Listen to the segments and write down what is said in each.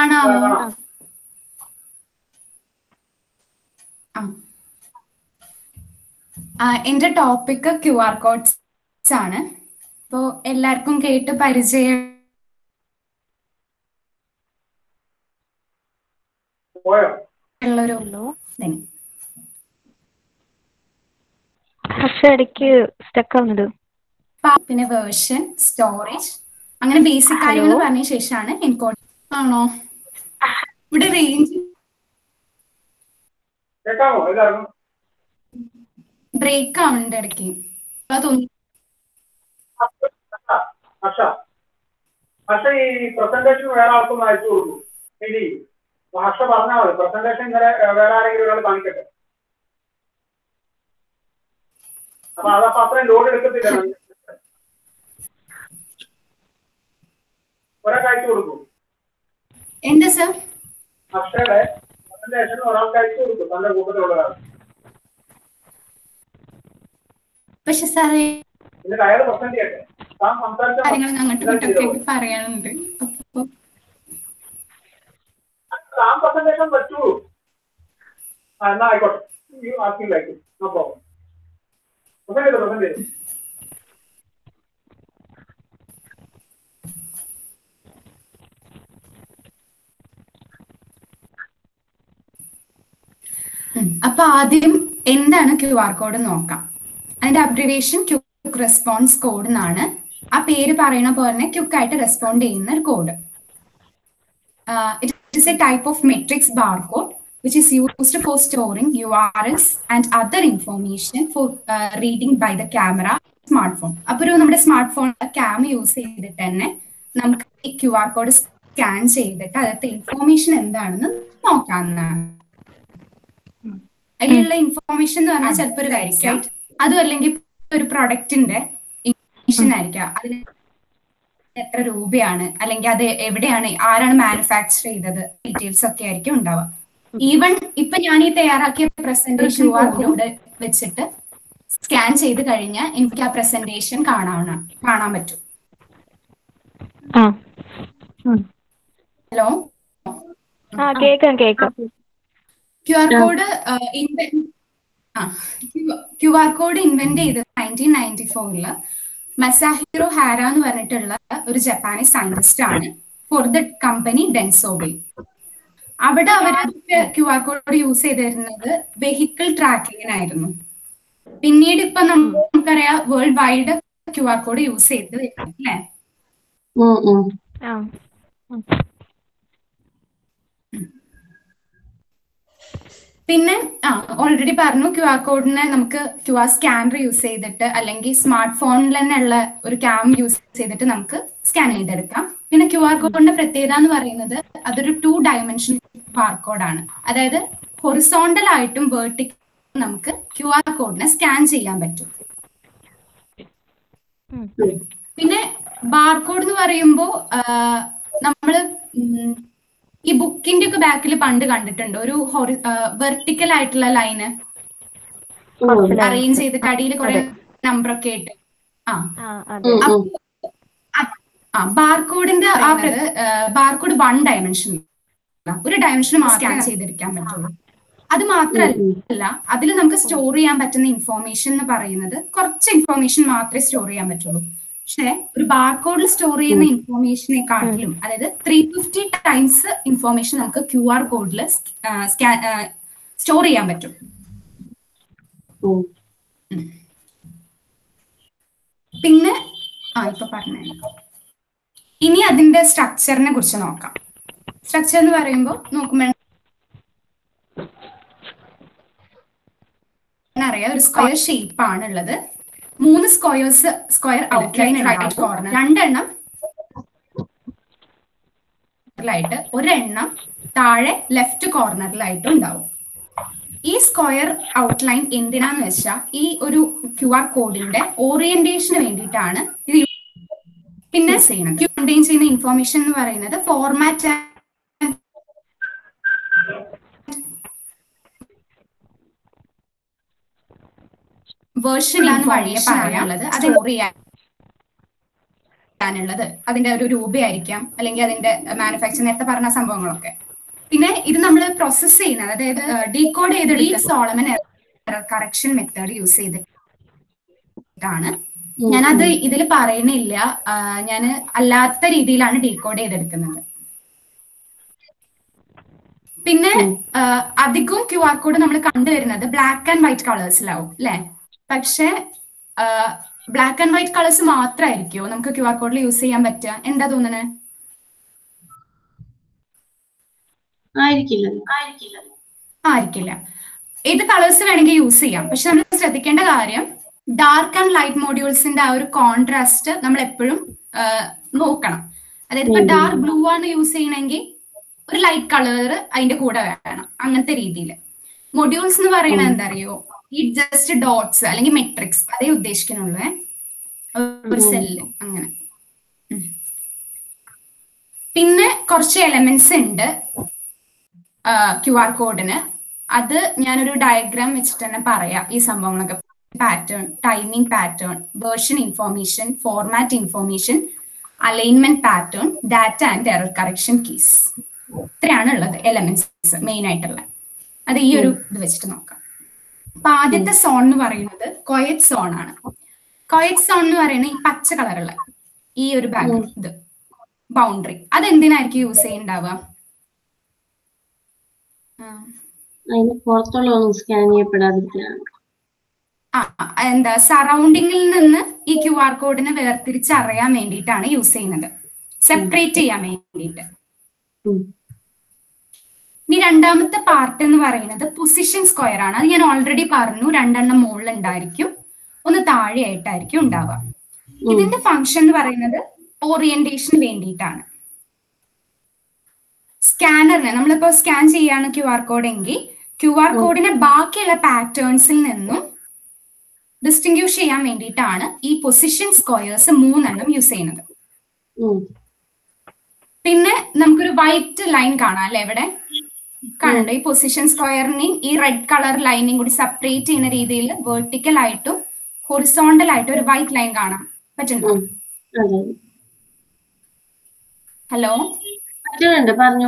കാണാമോ? എന്റെ topic QR codes ആണ്. അപ്പോൾ എല്ലാവർക്കും കേട്ട് പരിചയം ഉള്ളൊരു പിന്നെ വേർഷൻ, സ്റ്റോറേജ്, അങ്ങനെ ബേസിക് കാര്യങ്ങൾ പറഞ്ഞ ശേഷമാണ് എൻകോഡ്. ആണോ? ഇവിടെ റേഞ്ച് ബ്രേക്ക് ആവുന്നുണ്ട് ഇടയ്ക്ക്. ഈ പ്രസന്റേഷൻ വേറെ ആൾക്കൊന്നും അയച്ചു കൊടുക്കും. ഇനി ഭാഷ പറഞ്ഞാൽ മതി. പ്രസന്റേഷൻ ഇന്നലെ വേറെ ആരെങ്കിലും ഒരാൾ കാണിക്കട്ടെ. അപ്പൊ അതപ്പോ അത്രയും ലോഡ് എടുക്കത്തില്ല. ഒരാൾക്ക് അയച്ചു കൊടുക്കും. എന്താ സർ? അക്ഷയുടെ പ്രസന്റേഷൻ ഒരാൾക്ക് അയച്ചു കൊടുക്കും, തന്റെ കൂട്ടത്തിലുള്ളതാണ്. പക്ഷെ സാറേ എന്നിട്ട് അയാൾ പ്രസന്റ് ചെയ്യട്ടെ. താൻ സംസാരിച്ച കാര്യങ്ങൾ അങ്ങോട്ടും ഇങ്ങോട്ടൊക്കെ പറയാനുണ്ട്. താൻ പ്രസന്റേഷൻ പറ്റൂ. എന്നാ ആയിക്കോട്ടെ. ആക്കിയില്ലായിരിക്കും. No problem. പ്രസന്റ് ചെയ്തു. അപ്പൊ ആദ്യം എന്താണ് QR കോഡ് നോക്കാം. അതിന്റെ അബ്രിവേഷൻ ക്വിക്ക് റെസ്പോൺസ് കോഡ് എന്നാണ്. ആ പേര് പറയുന്ന പോലെ തന്നെ ക്വിക്കായിട്ട് റെസ്പോണ്ട് ചെയ്യുന്ന ഒരു code. It is a type of matrix barcode which is used for storing URLs and other information for reading by the camera smartphone. അപ്പോൾ നമ്മുടെ സ്മാർട്ട് ഫോൺ ക്യാം യൂസ് ചെയ്തിട്ട് തന്നെ നമുക്ക് ഈ QR കോഡ് സ്കാൻ ചെയ്തിട്ട് അതിലത്തെ ഇൻഫോർമേഷൻ എന്താണെന്ന് നോക്കാവുന്നതാണ്. അതിലുള്ള ഇൻഫോർമേഷൻ എന്ന് പറഞ്ഞാൽ ചിലപ്പോൾ ഒരു വെബ്സൈറ്റ്, അതും അല്ലെങ്കിൽ ഒരു പ്രൊഡക്റ്റിന്റെ ഇൻഫോർമേഷൻ ആയിരിക്കാം. അതിന് എത്ര രൂപയാണ്, അല്ലെങ്കിൽ അത് എവിടെയാണ്, ആരാണ് മാനുഫാക്ചർ ചെയ്തത്, ഡീറ്റെയിൽസ് ഒക്കെ ആയിരിക്കും ഉണ്ടാവുക. ഈവൻ ഇപ്പൊ ഞാൻ ഈ തയ്യാറാക്കിയ പ്രസന്റേഷൻ QR കോഡ് വെച്ചിട്ട് സ്കാൻ ചെയ്ത് കഴിഞ്ഞാൽ എനിക്ക് ആ പ്രസന്റേഷൻ കാണാൻ പറ്റും. ഹലോ, QR കോഡ് ഇൻവെന്റ് ചെയ്തത് 1994 മസാഹിറോ ഹാര എന്ന് പറഞ്ഞിട്ടുള്ള ഒരു ജപ്പാനീസ് സയന്റിസ്റ്റ് ആണ്. For the company Denso Wave. അവിടെ അവരൊക്കെ QR കോഡ് യൂസ് ചെയ്തിരുന്നത് വെഹിക്കിൾ ട്രാക്കിങ്ങിനായിരുന്നു. പിന്നീട് ഇപ്പൊ നമുക്കറിയാം world wide QR code use ചെയ്ത് വരുന്നത് അല്ലേ? പിന്നെ ഓൾറെഡി പറഞ്ഞു QR കോഡിനെ നമുക്ക് QR സ്കാനർ യൂസ് ചെയ്തിട്ട് അല്ലെങ്കിൽ സ്മാർട്ട് ഫോണിൽ തന്നെ ഉള്ള ഒരു ക്യാം യൂസ് ചെയ്തിട്ട് നമുക്ക് സ്കാൻ ചെയ്തെടുക്കാം. പിന്നെ QR കോഡിന്റെ പ്രത്യേകത എന്ന് പറയുന്നത് അതൊരു 2 ഡയമെൻഷൻ ബാർകോഡാണ്. അതായത് ഹൊറിസോണ്ടൽ ആയിട്ടും വേർട്ടിക്കൽ നമുക്ക് QR കോഡിനെ സ്കാൻ ചെയ്യാൻ പറ്റും. പിന്നെ ബാർകോഡ് എന്ന് പറയുമ്പോൾ നമ്മള് ഈ ബുക്കിന്റെ ഒക്കെ ബാക്കിൽ പണ്ട് കണ്ടിട്ടുണ്ട് ഒരു വെർട്ടിക്കൽ ആയിട്ടുള്ള ലൈന് അറേഞ്ച് ചെയ്തിട്ട് അടിയിൽ കുറെ നമ്പർ ഒക്കെ ഇട്ട്. ബാർകോഡിന്റെ ബാർകോഡ് 1 ഡയമെൻഷൻ, ഒരു ഡയമെൻഷൻ സ്കാൻ ചെയ്തെടുക്കാൻ പറ്റുള്ളൂ. അത് മാത്രമല്ല അതിൽ നമുക്ക് സ്റ്റോർ ചെയ്യാൻ പറ്റുന്ന ഇൻഫോർമേഷൻ എന്ന് പറയുന്നത് കുറച്ച് ഇൻഫോർമേഷൻ മാത്രമേ സ്റ്റോർ ചെയ്യാൻ പറ്റുള്ളൂ. പക്ഷെ ഒരു ബാർകോഡിൽ സ്റ്റോർ ചെയ്യുന്ന ഇൻഫോർമേഷനെക്കാട്ടിലും, അതായത് 350 ടൈംസ് ഇൻഫോർമേഷൻ നമുക്ക് QR കോഡിൽ സ്റ്റോർ ചെയ്യാൻ പറ്റും. പിന്നെ ഇപ്പൊ പറഞ്ഞു. ഇനി അതിന്റെ സ്ട്രക്ചറിനെ കുറിച്ച് നോക്കാം. സ്ട്രക്ചർ എന്ന് പറയുമ്പോൾ നോക്കുമ്പോൾ അറിയാം ഒരു സ്ക്വയർ ഷേപ്പ് ആണുള്ളത്. 3 സ്ക്വയർ ഔട്ട്ലൈൻ റൈറ്റ് കോർണർ, 2 എണ്ണം ഒരെണ്ണം താഴെ ലെഫ്റ്റ് കോർണറിലായിട്ടും ഉണ്ടാവും. ഈ സ്ക്വയർ ഔട്ട്ലൈൻ എന്തിനാന്ന് വെച്ചാൽ ഈ ഒരു QR കോഡിന്റെ ഓറിയന്റേഷന് വേണ്ടിയിട്ടാണ് ഇത്. പിന്നെ കണ്ടെയ്ൻ ചെയ്യുന്ന ഇൻഫോർമേഷൻ എന്ന് പറയുന്നത് ഫോർമാറ്റ് വേർഷനിലാണ് വഴിയെ പറയാനുള്ളത്. അത് സ്റ്റോർ ചെയ്യാൻ ചെയ്യാനുള്ളത് അതിന്റെ ഒരു രൂപയായിരിക്കാം, അല്ലെങ്കിൽ അതിന്റെ മാനുഫാക്ചർ, നേരത്തെ പറഞ്ഞ സംഭവങ്ങളൊക്കെ. പിന്നെ ഇത് നമ്മൾ പ്രോസസ് ചെയ്യുന്നത്, അതായത് ഡീകോഡ് ചെയ്തെടുത്ത സോളമൻ കറക്ഷൻ മെത്തേഡ് യൂസ് ചെയ്തിട്ടാണ്. ഞാനത് ഇതിൽ പറയുന്നില്ല, ഞാൻ അല്ലാത്ത രീതിയിലാണ് ഡീകോഡ് ചെയ്തെടുക്കുന്നത്. പിന്നെ അധികവും QR കോഡ് നമ്മൾ കണ്ടുവരുന്നത് ബ്ലാക്ക് ആൻഡ് വൈറ്റ് കളേഴ്സിലാവും അല്ലെ? പക്ഷെ ബ്ലാക്ക് ആൻഡ് വൈറ്റ് കളേഴ്സ് മാത്രമായിരിക്കുമോ നമുക്ക് QR കോഡിൽ യൂസ് ചെയ്യാൻ പറ്റുക? എന്താ തോന്നുന്നത്? ആയിരിക്കില്ല. ഏത് കളേഴ്സ് വേണമെങ്കിൽ യൂസ് ചെയ്യാം. പക്ഷെ നമ്മൾ ശ്രദ്ധിക്കേണ്ട കാര്യം, ഡാർക്ക് ആൻഡ് ലൈറ്റ് മോഡ്യൂൾസിന്റെ ആ ഒരു കോൺട്രാസ്റ്റ് നമ്മൾ എപ്പോഴും നോക്കണം. അതായത് ഇപ്പൊ ഡാർക്ക് ബ്ലൂ ആണ് യൂസ് ചെയ്യണമെങ്കിൽ ഒരു ലൈറ്റ് കളർ അതിന്റെ കൂടെ വേണം, അങ്ങനത്തെ രീതിയിൽ. മൊഡ്യൂൾസ് എന്ന് പറയുന്നത് എന്താ അറിയോ, ഈ ജസ്റ്റ് ഡോട്ട്സ് അല്ലെങ്കിൽ മെട്രിക്സ് അതേ ഉദ്ദേശിക്കുന്നുള്ളൂ, ഒരു സെല്ല് അങ്ങനെ. പിന്നെ കുറച്ച് എലമെന്റ്സ് ഉണ്ട് QR കോഡിന്. അത് ഞാനൊരു ഡയഗ്രാം വെച്ചിട്ട് തന്നെ പറയാം ഈ സംഭവങ്ങളൊക്കെ. Pattern, timing pattern, version information, format information, alignment pattern, data and error correction keys. ഇത്രയാണ് ഉള്ളത് എലമെന്റ്സ് മെയിൻ ആയിട്ടുള്ള. അത് ഈ ഒരു ഇത് വെച്ചിട്ട് നോക്കാം. അപ്പൊ ആദ്യത്തെ സോൺ എന്ന് പറയുന്നത് കൊയറ്റ് സോൺ ആണ്. കൊയറ്റ് സോൺ എന്ന് പറയുന്നത് ഈ പച്ച കളറുള്ള ഈ ഒരു ഇത് ബൗണ്ടറി, അതെന്തിനായിരിക്കും യൂസ് ചെയ്യുന്നുണ്ടാവുക? എന്താ, സറൗണ്ടിങ്ങിൽ നിന്ന് ഈ QR കോഡിനെ വേർതിരിച്ചറിയാൻ വേണ്ടിയിട്ടാണ് യൂസ് ചെയ്യുന്നത്, സെപ്പറേറ്റ് ചെയ്യാൻ വേണ്ടിയിട്ട്. ഇനി രണ്ടാമത്തെ പാർട്ട് എന്ന് പറയുന്നത് പൊസിഷൻ സ്ക്വയർ ആണ്. അത് ഞാൻ ഓൾറെഡി പറഞ്ഞു, 2 എണ്ണം മുകളിൽ ഉണ്ടായിരിക്കും, ഒന്ന് താഴെയായിട്ടായിരിക്കും ഉണ്ടാവുക. ഇതിന്റെ ഫംഗ്ഷൻ എന്ന് പറയുന്നത് ഓറിയന്റേഷന് വേണ്ടിയിട്ടാണ്. സ്കാനറിന് നമ്മളിപ്പോ സ്കാൻ ചെയ്യാണ് QR കോഡ് എങ്കിൽ QR കോഡിനെ ബാക്കിയുള്ള പാറ്റേൺസിൽ നിന്നും ഡിസ്റ്റിങ്ക്വിഷ് ചെയ്യാൻ വേണ്ടിയിട്ടാണ് ഈ പൊസിഷൻ സ്ക്വയേഴ്സ് 3 എണ്ണം യൂസ് ചെയ്യുന്നത്. പിന്നെ നമുക്കൊരു വൈറ്റ് ലൈൻ കാണാം അല്ലെ ഇവിടെ കണ്ടോ? ഈ പൊസിഷൻ സ്ക്വയറിനെയും ഈ റെഡ് കളർ ലൈനെയും കൂടി സെപ്പറേറ്റ് ചെയ്യുന്ന രീതിയിൽ വെർട്ടിക്കൽ ആയിട്ടും ഹൊറിസോണ്ടൽ ആയിട്ടും ഒരു വൈറ്റ് ലൈൻ കാണാൻ പറ്റുന്നുണ്ടോ? ഹലോ, പറഞ്ഞു.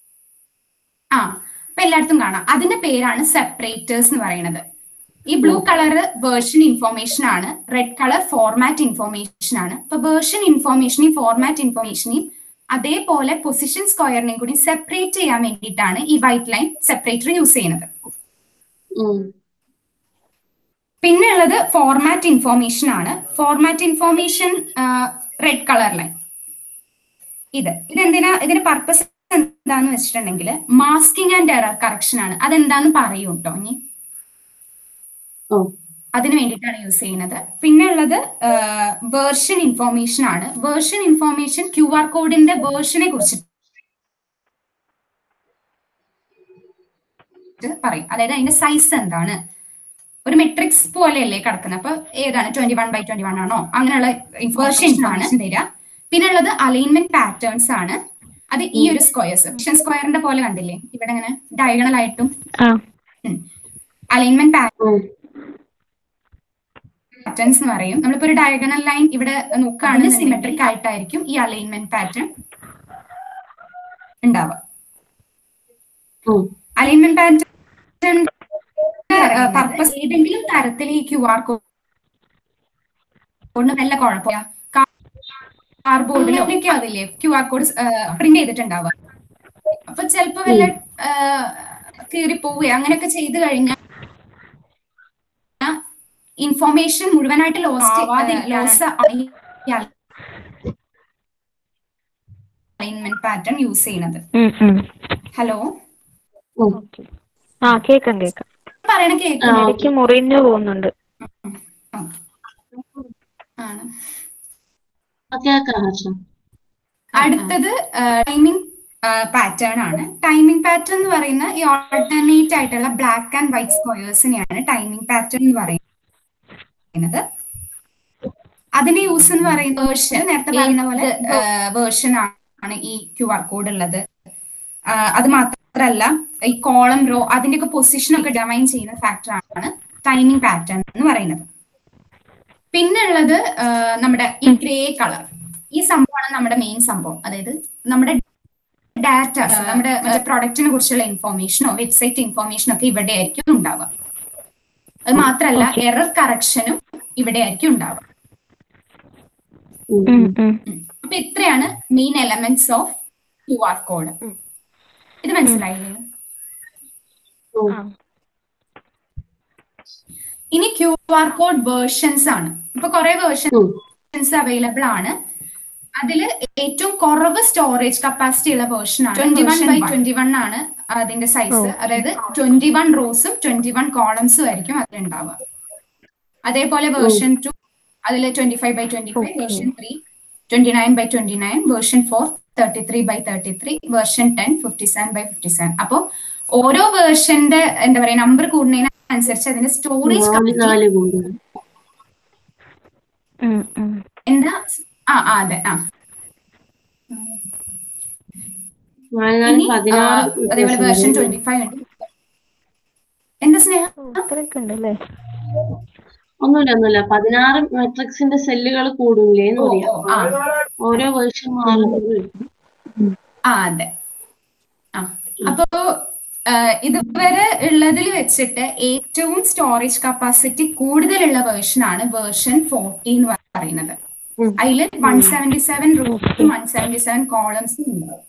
അപ്പൊ എല്ലായിടത്തും കാണാം. അതിന്റെ പേരാണ് സെപ്പറേറ്റേഴ്സ് എന്ന് പറയുന്നത്. ഈ ബ്ലൂ കളർ വേർഷൻ ഇൻഫോർമേഷൻ ആണ്, റെഡ് കളർ ഫോർമാറ്റ് ഇൻഫോർമേഷൻ ആണ്. അപ്പൊ വേർഷൻ ഇൻഫോർമേഷനെയും ഫോർമാറ്റ് ഇൻഫോർമേഷനെയും അതേപോലെ പൊസിഷൻ സ്ക്വയറിനെയും കൂടി സെപ്പറേറ്റ് ചെയ്യാൻ വേണ്ടിയിട്ടാണ് ഈ വൈറ്റ് ലൈൻ സെപ്പറേറ്റർ യൂസ് ചെയ്യുന്നത്. പിന്നെ ഉള്ളത് ഫോർമാറ്റ് ഇൻഫോർമേഷൻ ആണ്. Format information red colour line. ഇതെന്തിനാ, ഇതിന്റെ പർപ്പസ് എന്താന്ന് വെച്ചിട്ടുണ്ടെങ്കിൽ മാസ്കിംഗ് ആൻഡ് എറർ കറക്ഷൻ ആണ്. അതെന്താന്ന് പറയൂ കേട്ടോ ഇനി. അതിന് വേണ്ടിയിട്ടാണ് യൂസ് ചെയ്യുന്നത്. പിന്നെ ഉള്ളത് വേർഷൻ ഇൻഫോർമേഷൻ ആണ്. വേർഷൻ ഇൻഫോർമേഷൻ QR കോഡിന്റെ വേർഷനെ കുറിച്ച് പറയും. അതായത് അതിന്റെ സൈസ് എന്താണ്, ഒരു മെട്രിക്സ് പോലെയല്ലേ കിടക്കുന്നത്, അപ്പൊ ഏതാണ് 21/21 ആണോ, അങ്ങനെയുള്ള വേർഷൻസ് ആണ് തരിക. പിന്നെ ഉള്ളത് അലൈൻമെന്റ് പാറ്റേൺസ് ആണ്. അത് ഈ ഒരു സ്ക്വയറിന്റെ പോലെ കണ്ടില്ലേ ഇവിടെ ഇങ്ങനെ ഡയഗണൽ ആയിട്ടും അലൈൻമെന്റ് പാറ്റേൺസ് എന്ന് പറയും. നമ്മളിപ്പോ ഒരു ഡയഗണൽ ലൈൻ ഇവിടെ നോക്കുകയാണെങ്കിൽ സിമെട്രിക് ആയിട്ടായിരിക്കും ഈ അലൈൻമെന്റ് പാറ്റേൺ ഉണ്ടാവുക. അലൈൻമെന്റ് പാറ്റേൺ പർപ്പസ് ഏതെങ്കിലും തരത്തിൽ ഈ QR കോഡിന് വല്ല കുഴപ്പമില്ല, കാർഡ്ബോർഡിലോ ഒക്കെ ആവില്ലേ QR കോഡ് പ്രിന്റ് ചെയ്തിട്ടുണ്ടാവുക. അപ്പൊ ചിലപ്പോ വല്ല കീറി പോവുക അങ്ങനെയൊക്കെ ചെയ്ത് കഴിഞ്ഞാൽ ഇൻഫോർമേഷൻ മുഴുവനായിട്ട് ലോസ് അലൈൻമെന്റ് പാറ്റേൺ യൂസ് ചെയ്യുന്നത്. ഹലോ, പറയണ കേൾക്കും, മുറിഞ്ഞു പോകുന്നുണ്ട്. അടുത്തത് ടൈമിംഗ് പാറ്റേൺ ആണ്. ടൈമിംഗ് പാറ്റേൺ എന്ന് പറയുന്ന ഈ ഓൾട്ടർനേറ്റ് ആയിട്ടുള്ള ബ്ലാക്ക് ആൻഡ് വൈറ്റ് സ്ക്വയേഴ്സിനെയാണ് ടൈമിംഗ് പാറ്റേൺ എന്ന് പറയുന്നത്. അതിന്റെ യൂസ് എന്ന് പറയുന്ന വേർഷൻ, നേരത്തെ പറയുന്ന പോലെ വേർഷൻ ആണ് ഈ QR കോഡ് ഉള്ളത്. അത് മാത്രമല്ല ഈ കോളം റോ അതിന്റെയൊക്കെ പൊസിഷൻ ഒക്കെ ഡിറ്റർമൈൻ ചെയ്യുന്ന ഫാക്ടർ ആണ് ടൈമിംഗ് പാറ്റേൺ എന്ന് പറയുന്നത്. പിന്നെ ഉള്ളത് നമ്മുടെ ഈ ഗ്രേ കളർ, ഈ സംഭവമാണ് നമ്മുടെ മെയിൻ സംഭവം. അതായത് നമ്മുടെ ഡാറ്റാസ്, നമ്മുടെ മറ്റേ പ്രൊഡക്റ്റിനെ കുറിച്ചുള്ള ഇൻഫോർമേഷനോ വെബ്സൈറ്റ് ഇൻഫോർമേഷനോ ഒക്കെ ഇവിടെ ആയിരിക്കും ഉണ്ടാവുക. അത് മാത്രമല്ല എറർ കറക്ഷനും ഇവിടെ ആയിരിക്കും ഉണ്ടാവുക. അപ്പൊ ഇത്രയാണ് main elements of QR code. ഇത് മനസ്സിലായില്ലേ? ഇനി QR കോഡ് വേർഷൻസ് ആണ്. ഇപ്പൊ കുറെ വേർഷൻസ് അവൈലബിൾ ആണ്. അതിൽ ഏറ്റവും കുറവ് സ്റ്റോറേജ് കപ്പാസിറ്റി ഉള്ള വേർഷൻ ആണ് 21x21 ആണ് അതിന്റെ സൈസ്. അതായത് 21 റോസും 21 കോളംസും ആയിരിക്കും അതിലുണ്ടാവുക. അതേപോലെ വേർഷൻ 2 അതിൽ 25x25, version 3 29x29, version 4 33x33, version 10 57x57. അപ്പൊ ഓരോ വേർഷന്റെ എന്താ പറയാ നമ്പർ കൂടുന്നതിനനുസരിച്ച് അതിന്റെ സ്റ്റോറേജ് എന്താ അതെ അതേപോലെ വേർഷൻ 25 ഉണ്ട്. എന്താ സ്നേഹം? ഒന്നുമില്ല 16 മെട്രിക്സിന്റെ സെല്ലുകൾ കൂടില്ലേ എന്ന് പറയാം. ഓരോ വേർഷൻ അതെ. അപ്പോ ഇതുവരെ ഉള്ളതിൽ വെച്ചിട്ട് ഏറ്റവും സ്റ്റോറേജ് കപ്പാസിറ്റി കൂടുതലുള്ള വേർഷൻ ആണ് വേർഷൻ 40 എന്ന് പറയുന്നത്. അതിൽ 177 റോസും 177 കോളംസും ഉണ്ടാവും.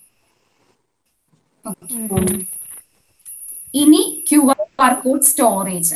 ഇനി QR കോഡ് സ്റ്റോറേജ്.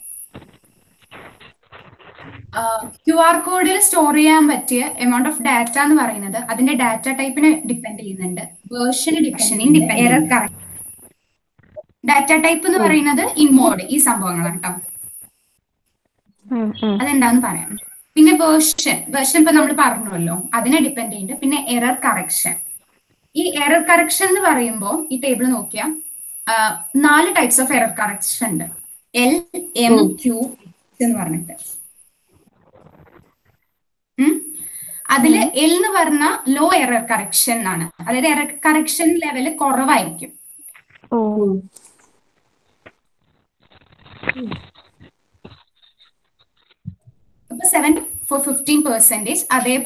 QR കോഡിൽ സ്റ്റോർ ചെയ്യാൻ പറ്റിയ എമൗണ്ട് ഓഫ് ഡാറ്റ എന്ന് പറയുന്നത് അതിന്റെ ഡാറ്റ ടൈപ്പിനെ ഡിപ്പെൻഡ് ചെയ്യുന്നുണ്ട്, വേർഷന് ഡിപ്പെൻഡ് ചെയ്യുന്നുണ്ട്. ഡാറ്റ ടൈപ്പ് എന്ന് പറയുന്നത് ഇൻ മോഡ് ഈ സംഭവങ്ങളാണ് കേട്ടോ. അതെന്താന്ന് പറയാം. പിന്നെ വേർഷൻ ഇപ്പൊ നമ്മൾ പറഞ്ഞല്ലോ അതിനെ ഡിപ്പെൻഡ് ചെയ്യുന്നുണ്ട്. പിന്നെ എറർ കറക്ഷൻ. ഈ എറർ കറക്ഷൻ എന്ന് പറയുമ്പോൾ ഈ ടേബിൾ നോക്കിയാൽ 4 ടൈപ്സ് ഓഫ് എറർ കറക്ഷൻ ഉണ്ട്. L, M, Q എന്ന് പറഞ്ഞിട്ട്. അതില് L എന്ന് പറഞ്ഞ ലോ എറർ കറക്ഷൻ ആണ്. അതായത് എറർ കറക്ഷൻ ലെവല് കുറവായിരിക്കും. അപ്പൊ 7 for 15%.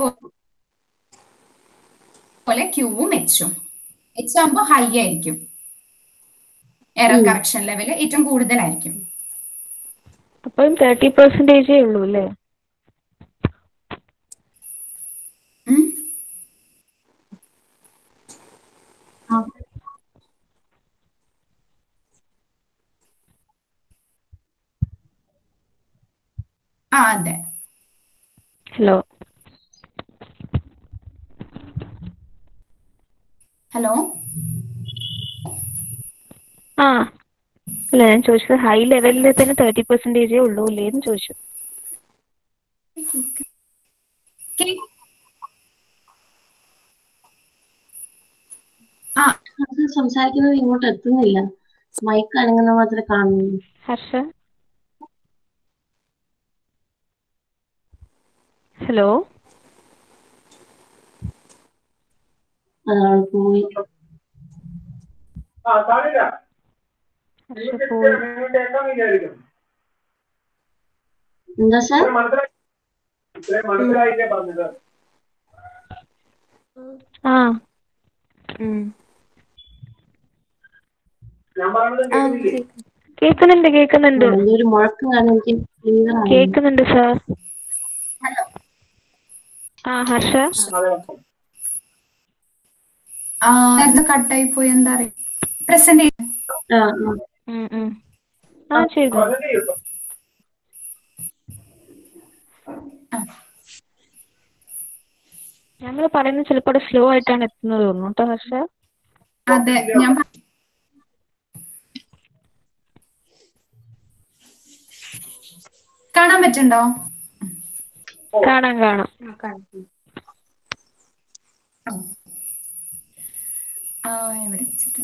അതേപോലെ ക്യൂവും എച്ചും ആകുമ്പോൾ ഹൈ ആയിരിക്കും. എറർ കറക്ഷൻ ലെവല് ഏറ്റവും കൂടുതലായിരിക്കും. അപ്പം 30% ഉള്ളൂ അല്ലേ? അതെ. ഹലോ അല്ല ഞാൻ ചോദിച്ചത് ഹൈ ലെവലിൽ തന്നെ 30% ഉള്ളൂ എന്ന് ചോദിച്ചു. സംസാരിക്കുന്നത് ഇങ്ങോട്ട് എത്തുന്നില്ല. മൈക്ക് അനങ്ങുന്ന മാത്രമേ കാണുന്നുള്ളൂ. ഹർഷ ഹലോ പോയി. എന്താ സാർ? കേക്കുന്നുണ്ട് ഒരു മുഴക്കം കാരണം എനിക്ക് കേക്കുന്നുണ്ട് സാർ. ഹർഷ കട്ടായി പോയി. എന്താ അറിയാം പ്രസന്റ് ചെയ്തു. ഞങ്ങൾ പറയുന്നത് ചിലപ്പോൾ സ്ലോ ആയിട്ടാണ് എത്തുന്നത് തോന്നുന്നു കേട്ടോ ഹർഷ. അതെ, ഞാൻ കാണാൻ പറ്റുണ്ടോ? കാണാം. എവിടെ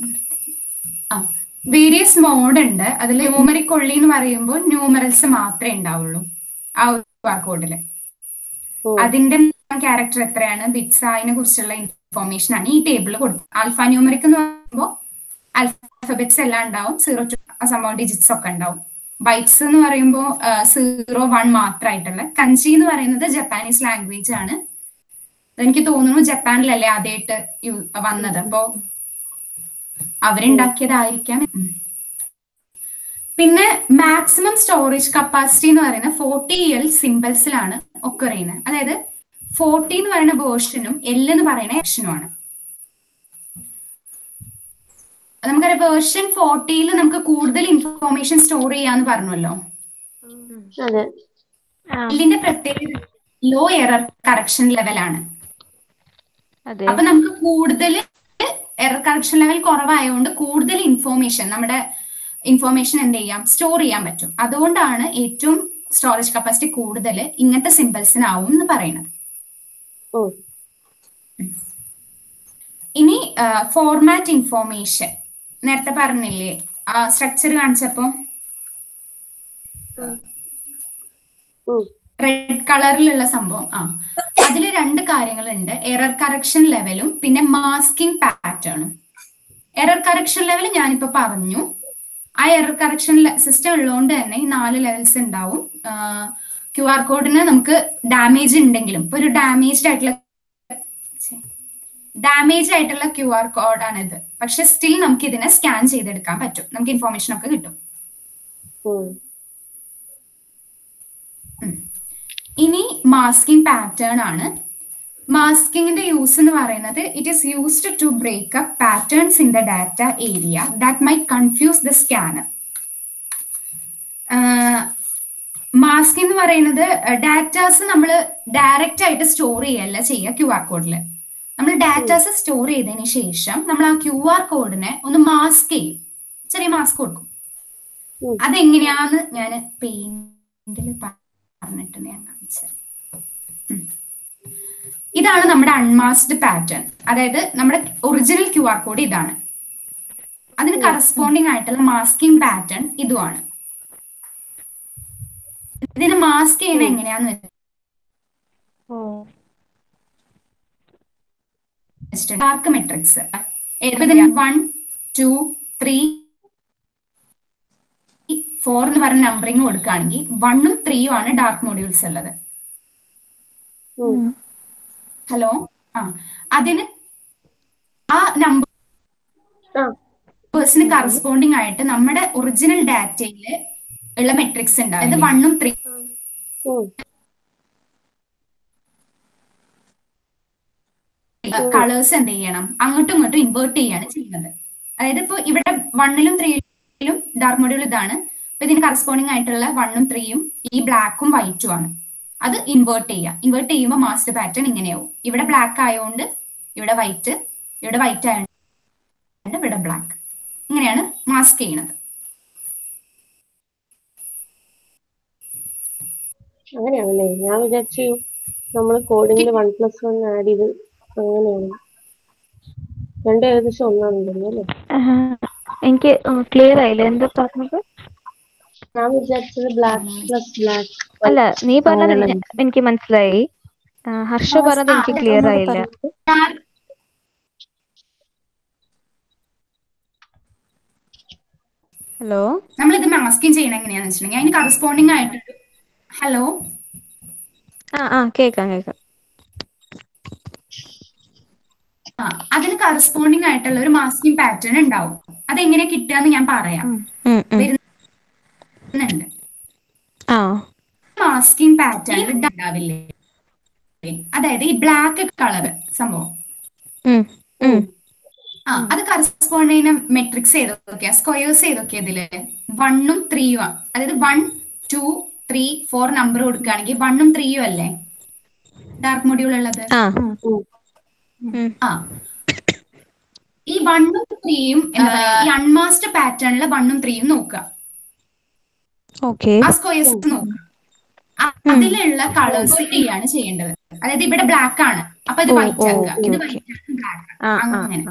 വേരിയസ് മോഡ് ഉണ്ട്. അതിൽ ന്യൂമറിക് കൊള്ളി എന്ന് പറയുമ്പോൾ ന്യൂമറൽസ് മാത്രമേ ഉണ്ടാവുള്ളൂ ആ QR കോഡില്. അതിന്റെ ക്യാരക്ടർ എത്രയാണ്, ബിറ്റ്സ്, അതിനെ കുറിച്ചുള്ള ഇൻഫോർമേഷൻ ആണ് ഈ ടേബിളിൽ കൊടുത്തത്. ആൽഫ ന്യൂമറിക് എന്ന് പറയുമ്പോൾ ആൽഫബറ്റ്സ് എല്ലാം ഉണ്ടാവും, 0 to സംഭവം ഡിജിറ്റ്സ് ഒക്കെ ഉണ്ടാവും. ബൈറ്റ്സ് എന്ന് പറയുമ്പോൾ 0, 1 മാത്രമായിട്ടുള്ള. കഞ്ചി എന്ന് പറയുന്നത് ജപ്പാനീസ് ലാംഗ്വേജ് ആണ്. എനിക്ക് തോന്നുന്നു ജപ്പാനിലല്ലേ ആദ്യമായിട്ട് വന്നത്. അപ്പോ അവരുണ്ടാക്കിയതായിരിക്കാം. പിന്നെ മാക്സിമം സ്റ്റോറേജ് കപ്പാസിറ്റി എന്ന് പറയുന്നത് 40L സിമ്പിൾസിലാണ് ഒക്കെ ചെയ്യുന്നത്. അതായത് 40 എന്ന് പറയുന്ന വേർഷനും L എന്ന് പറയുന്ന ആക്ഷനുമാണ്. നമുക്കറിയാം വേർഷൻ 40യിൽ നമുക്ക് കൂടുതൽ ഇൻഫോർമേഷൻ സ്റ്റോർ ചെയ്യാന്ന് പറഞ്ഞല്ലോ. എല്ലിന്റെ പ്രത്യേകത ലോ എറർ കറക്ഷൻ ലെവലാണ്. അപ്പൊ നമുക്ക് കൂടുതൽ എറർ കറക്ഷൻ ലെവൽ കുറവായതുകൊണ്ട് കൂടുതൽ ഇൻഫോർമേഷൻ നമ്മുടെ ഇൻഫോർമേഷൻ എന്ത് ചെയ്യാം, സ്റ്റോർ ചെയ്യാൻ പറ്റും. അതുകൊണ്ടാണ് ഏറ്റവും സ്റ്റോറേജ് കപ്പാസിറ്റി കൂടുതൽ ഇങ്ങനത്തെ സിമ്പിൾസിനാവും എന്ന് പറയുന്നത്. ഇനി ഫോർമാറ്റ് ഇൻഫോർമേഷൻ നേരത്തെ പറഞ്ഞില്ലേ സ്ട്രക്ചർ കാണിച്ചപ്പോ റെഡ് കളറിലുള്ള സംഭവം. അതിൽ 2 കാര്യങ്ങളുണ്ട്, എറർ കറക്ഷൻ ലെവലും പിന്നെ മാസ്കിംഗ് പാറ്റേണും. എറർ കറക്ഷൻ ലെവൽ ഞാനിപ്പോ പറഞ്ഞു. ആ എറർ കറക്ഷൻ സിസ്റ്റം ഉള്ളതുകൊണ്ട് തന്നെ ഈ 4 ലെവൽസ് ഉണ്ടാവും. QR കോഡിന് നമുക്ക് ഡാമേജ് ഉണ്ടെങ്കിലും ഇപ്പൊ ഒരു ഡാമേജ് ആയിട്ടുള്ള QR കോഡാണ് ഇത്. പക്ഷെ സ്റ്റിൽ നമുക്ക് ഇതിനെ സ്കാൻ ചെയ്തെടുക്കാൻ പറ്റും, നമുക്ക് ഇൻഫോർമേഷൻ ഒക്കെ കിട്ടും. ഇനി മാസ്കിംഗ് പാറ്റേൺ ആണ്. മാസ്കിങ്ങിന്റെ യൂസ് എന്ന് പറയുന്നത് it is used to break up patterns in the data area that may confuse the scanner. Masking എന്ന് പറയുന്നത് ഡാറ്റാസ് നമ്മൾ ഡയറക്റ്റ് ആയിട്ട് സ്റ്റോർ ചെയ്യല്ല ചെയ്യുക QR കോഡിൽ. നമ്മൾ ഡാറ്റാസ് സ്റ്റോർ ചെയ്തതിന് ശേഷം നമ്മൾ ആ QR കോഡിനെ ഒന്ന് മാസ്ക് ചെയ്യും, ചെറിയ മാസ്ക് കൊടുക്കും. അതെങ്ങനെയാന്ന് ഞാൻ പെയിന്റിൽ പറഞ്ഞിട്ടുണ്ട്, ഞാൻ കാണിച്ചത്. ഇതാണ് നമ്മുടെ അൺമാസ്ക്ഡ് പാറ്റേൺ. അതായത് നമ്മുടെ ഒറിജിനൽ QR കോഡ് ഇതാണ്, അതിന് കറസ്പോണ്ടിങ് ആയിട്ടുള്ള മാസ്കിംഗ് പാറ്റേൺ ഇതുമാണ്. ഇതിനെ മാസ്ക് ചെയ്യണ എങ്ങനെയാന്ന് ഡാർക്ക് മെട്രിക്സ് 1, 2, 3, 4 എന്ന് പറഞ്ഞ നമ്പറിങ് കൊടുക്കുകയാണെങ്കിൽ 1ഉം 3ഉം ആണ് ഡാർക്ക് മോഡ്യൂൾസ് ഉള്ളത്. ഹലോ, അതിന് ആ നമ്പേഴ്സിന് കറസ്പോണ്ടിങ് ആയിട്ട് നമ്മുടെ ഒറിജിനൽ ഡാറ്റയിൽ ഉള്ള മെട്രിക്സ് ഉണ്ട്. അതായത് 1ഉം 3 കളേഴ്സ് എന്ത് ചെയ്യണം, അങ്ങോട്ടും ഇങ്ങോട്ടും ഇൻവേർട്ട് ചെയ്യാണ് ചെയ്യുന്നത്. അതായത് ഇപ്പൊ ഇവിടെ 1ലും 3ലും ഡാർക്ക് മോഡ്യൂൾ ഇതാണ്, അപ്പൊ ഇതിന് കറസ്പോണ്ടിങ് ആയിട്ടുള്ള 1ഉം 3ഉം ഈ ബ്ലാക്കും വൈറ്റും ആണ്. അത് ഇൻവേർട്ട് ചെയ്യുമ്പോൾ മാസ്റ്റർ പാറ്റേൺ ഇങ്ങനെയാവും. ഇവിടെ ബ്ലാക്ക് ആയതുകൊണ്ട് ഇവിടെ വൈറ്റ്, ഇവിടെ വൈറ്റ് ആയതുകൊണ്ട് ഇവിടെ ബ്ലാക്ക്. ഇങ്ങനെയാണ് മാസ്ക് ചെയ്യണത്. അങ്ങനെയാണല്ലേ? ഞാൻ വിചാരിച്ചു നമ്മൾ കോഡിങ്ങിൽ 1+1 ആഡ് ചെയ്ത് അങ്ങനെയാണ്. രണ്ടും ഏകദേശം ഒന്നാണെന്ന് അല്ലേ? എനിക്ക് ക്ലിയർ ആയില്ല എന്താ പറഞ്ഞത്. ഞാൻ വിചാരിച്ചത് ബ്ലാക്ക് പ്ലസ് ബ്ലാക്ക്. അല്ല, നീ പറഞ്ഞത് എനിക്ക് മനസ്സിലായി. ഹർഷ പറഞ്ഞത് എനിക്ക് ക്ലിയർ ആയില്ല. ഹലോ, നമ്മളിത് മാസ്കിങ് ചെയ്യണം എങ്ങനെയാന്ന് വെച്ചിട്ടുണ്ടെങ്കിൽ അതിന് കറസ്പോണ്ടിങ് ആയിട്ട് ഹലോ കേക്കാം. അതിന് കറസ്പോണ്ടിങ് ആയിട്ടുള്ള ഒരു മാസ്കിംഗ് പാറ്റേൺ ഉണ്ടാവും. അതെങ്ങനെ കിട്ടുകയെന്ന് ഞാൻ പറയാം. വരുന്നുണ്ട് മാസ്കിംഗ് പാറ്റേൺ ഉണ്ടാവില്ലേ, അതായത് ഈ ബ്ലാക്ക് കളർ സംഭവം. അത് കറസ്പോണ്ടിങ് മെട്രിക്സ് ഏതൊക്കെയാ, സ്ക്വയേഴ്സ് ഏതൊക്കെയാ ഇതില് 1ഉം 3ഉം. അതായത് 1, 2, 3, 4 നമ്പർ കൊടുക്കുകയാണെങ്കിൽ 1ഉം 3ഉം അല്ലേ ഡാർക്ക് മൊഡ്യൂൾ ഉള്ളത്. ഈ 1ഉം 3ഉം എന്താ പറയാ, ഈ അൺമാസ്ക്ഡ് പാറ്റേണില് 1ഉം 3ഉം നോക്കുക. ആ സ്ക്വയേഴ്സ് നോക്കുക. അതിലുള്ള കളേഴ്സ് ചെയ്യാണ് ചെയ്യേണ്ടത്. അതായത് ഇവിടെ ബ്ലാക്ക് ആണ്, അപ്പൊ ഇത് വൈറ്റ് ആക്കുക, ഇത് വൈറ്റ് ആണ് ബ്ലാക്ക്, അങ്ങനെ.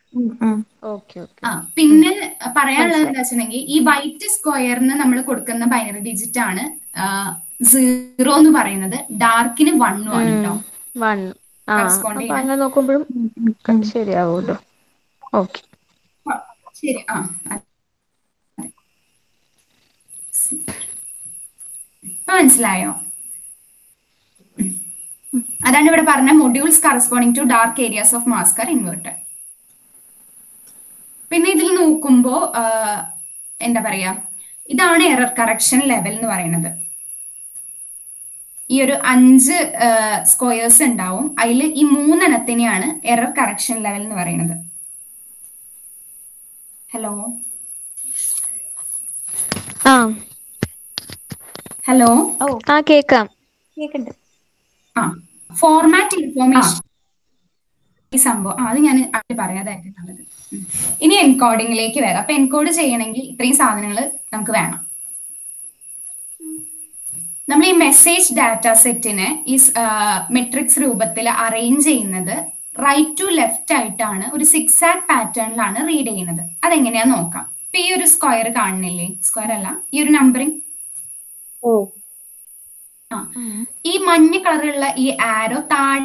പിന്നെ പറയാനുള്ളത് എന്താ വെച്ചിട്ടുണ്ടെങ്കിൽ ഈ വൈറ്റ് സ്ക്വയറിന് നമ്മൾ കൊടുക്കുന്ന ബൈനറി ഡിജിറ്റ് ആണ് 0 എന്ന് പറയുന്നത്. ഡാർക്കിന് 1ഉം ആണ് കേട്ടോ. അങ്ങനെ നോക്കുമ്പോഴും ശരിയാവുമല്ലോ. ഓക്കെ, ശരി. മനസ്സിലായോ? അതാണ് ഇവിടെ പറഞ്ഞ modules corresponding to dark areas of mask are inverted. പിന്നെ ഇതിൽ നോക്കുമ്പോൾ എന്താ പറയാ, ഇതാണ് എറർ കറക്ഷൻ ലെവൽ എന്ന് പറയുന്നത്. ഈ ഒരു 5 സ്ക്വയേഴ്സ് ഉണ്ടാവും, അതിൽ ഈ 3 എറർ കറക്ഷൻ ലെവൽ എന്ന് പറയുന്നത്. ഹലോ ഹലോ കേക്കാം. ഫോർമാറ്റ് ഇൻഫോർമേഷൻ ഈ സംഭവം അത് ഞാൻ പറയാതായിട്ടുള്ളത്. ഇനി എൻകോഡിങ്ങിലേക്ക് വരാം. അപ്പൊ എൻകോഡ് ചെയ്യണമെങ്കിൽ ഇത്രയും സാധനങ്ങൾ നമുക്ക് വേണം. നമ്മൾ ഈ മെസ്സേജ് ഡാറ്റ സെറ്റിനെ ഈ മെട്രിക്സ് രൂപത്തിൽ അറേഞ്ച് ചെയ്യുന്നത് റൈറ്റ് ടു ലെഫ്റ്റ് ആയിട്ടാണ്, ഒരു 6 ആക്ട് പാറ്റേണിലാണ് റീഡ് ചെയ്യുന്നത്. അതെങ്ങനെയാന്ന് നോക്കാം. ഇപ്പൊ ഈ ഒരു സ്ക്വയർ കാണുന്നില്ലേ, സ്ക്വയർ അല്ല, ഈ ഒരു നമ്പറിങ്, ഈ മഞ്ഞ കളറുള്ള ഈ ആരോ താഴെ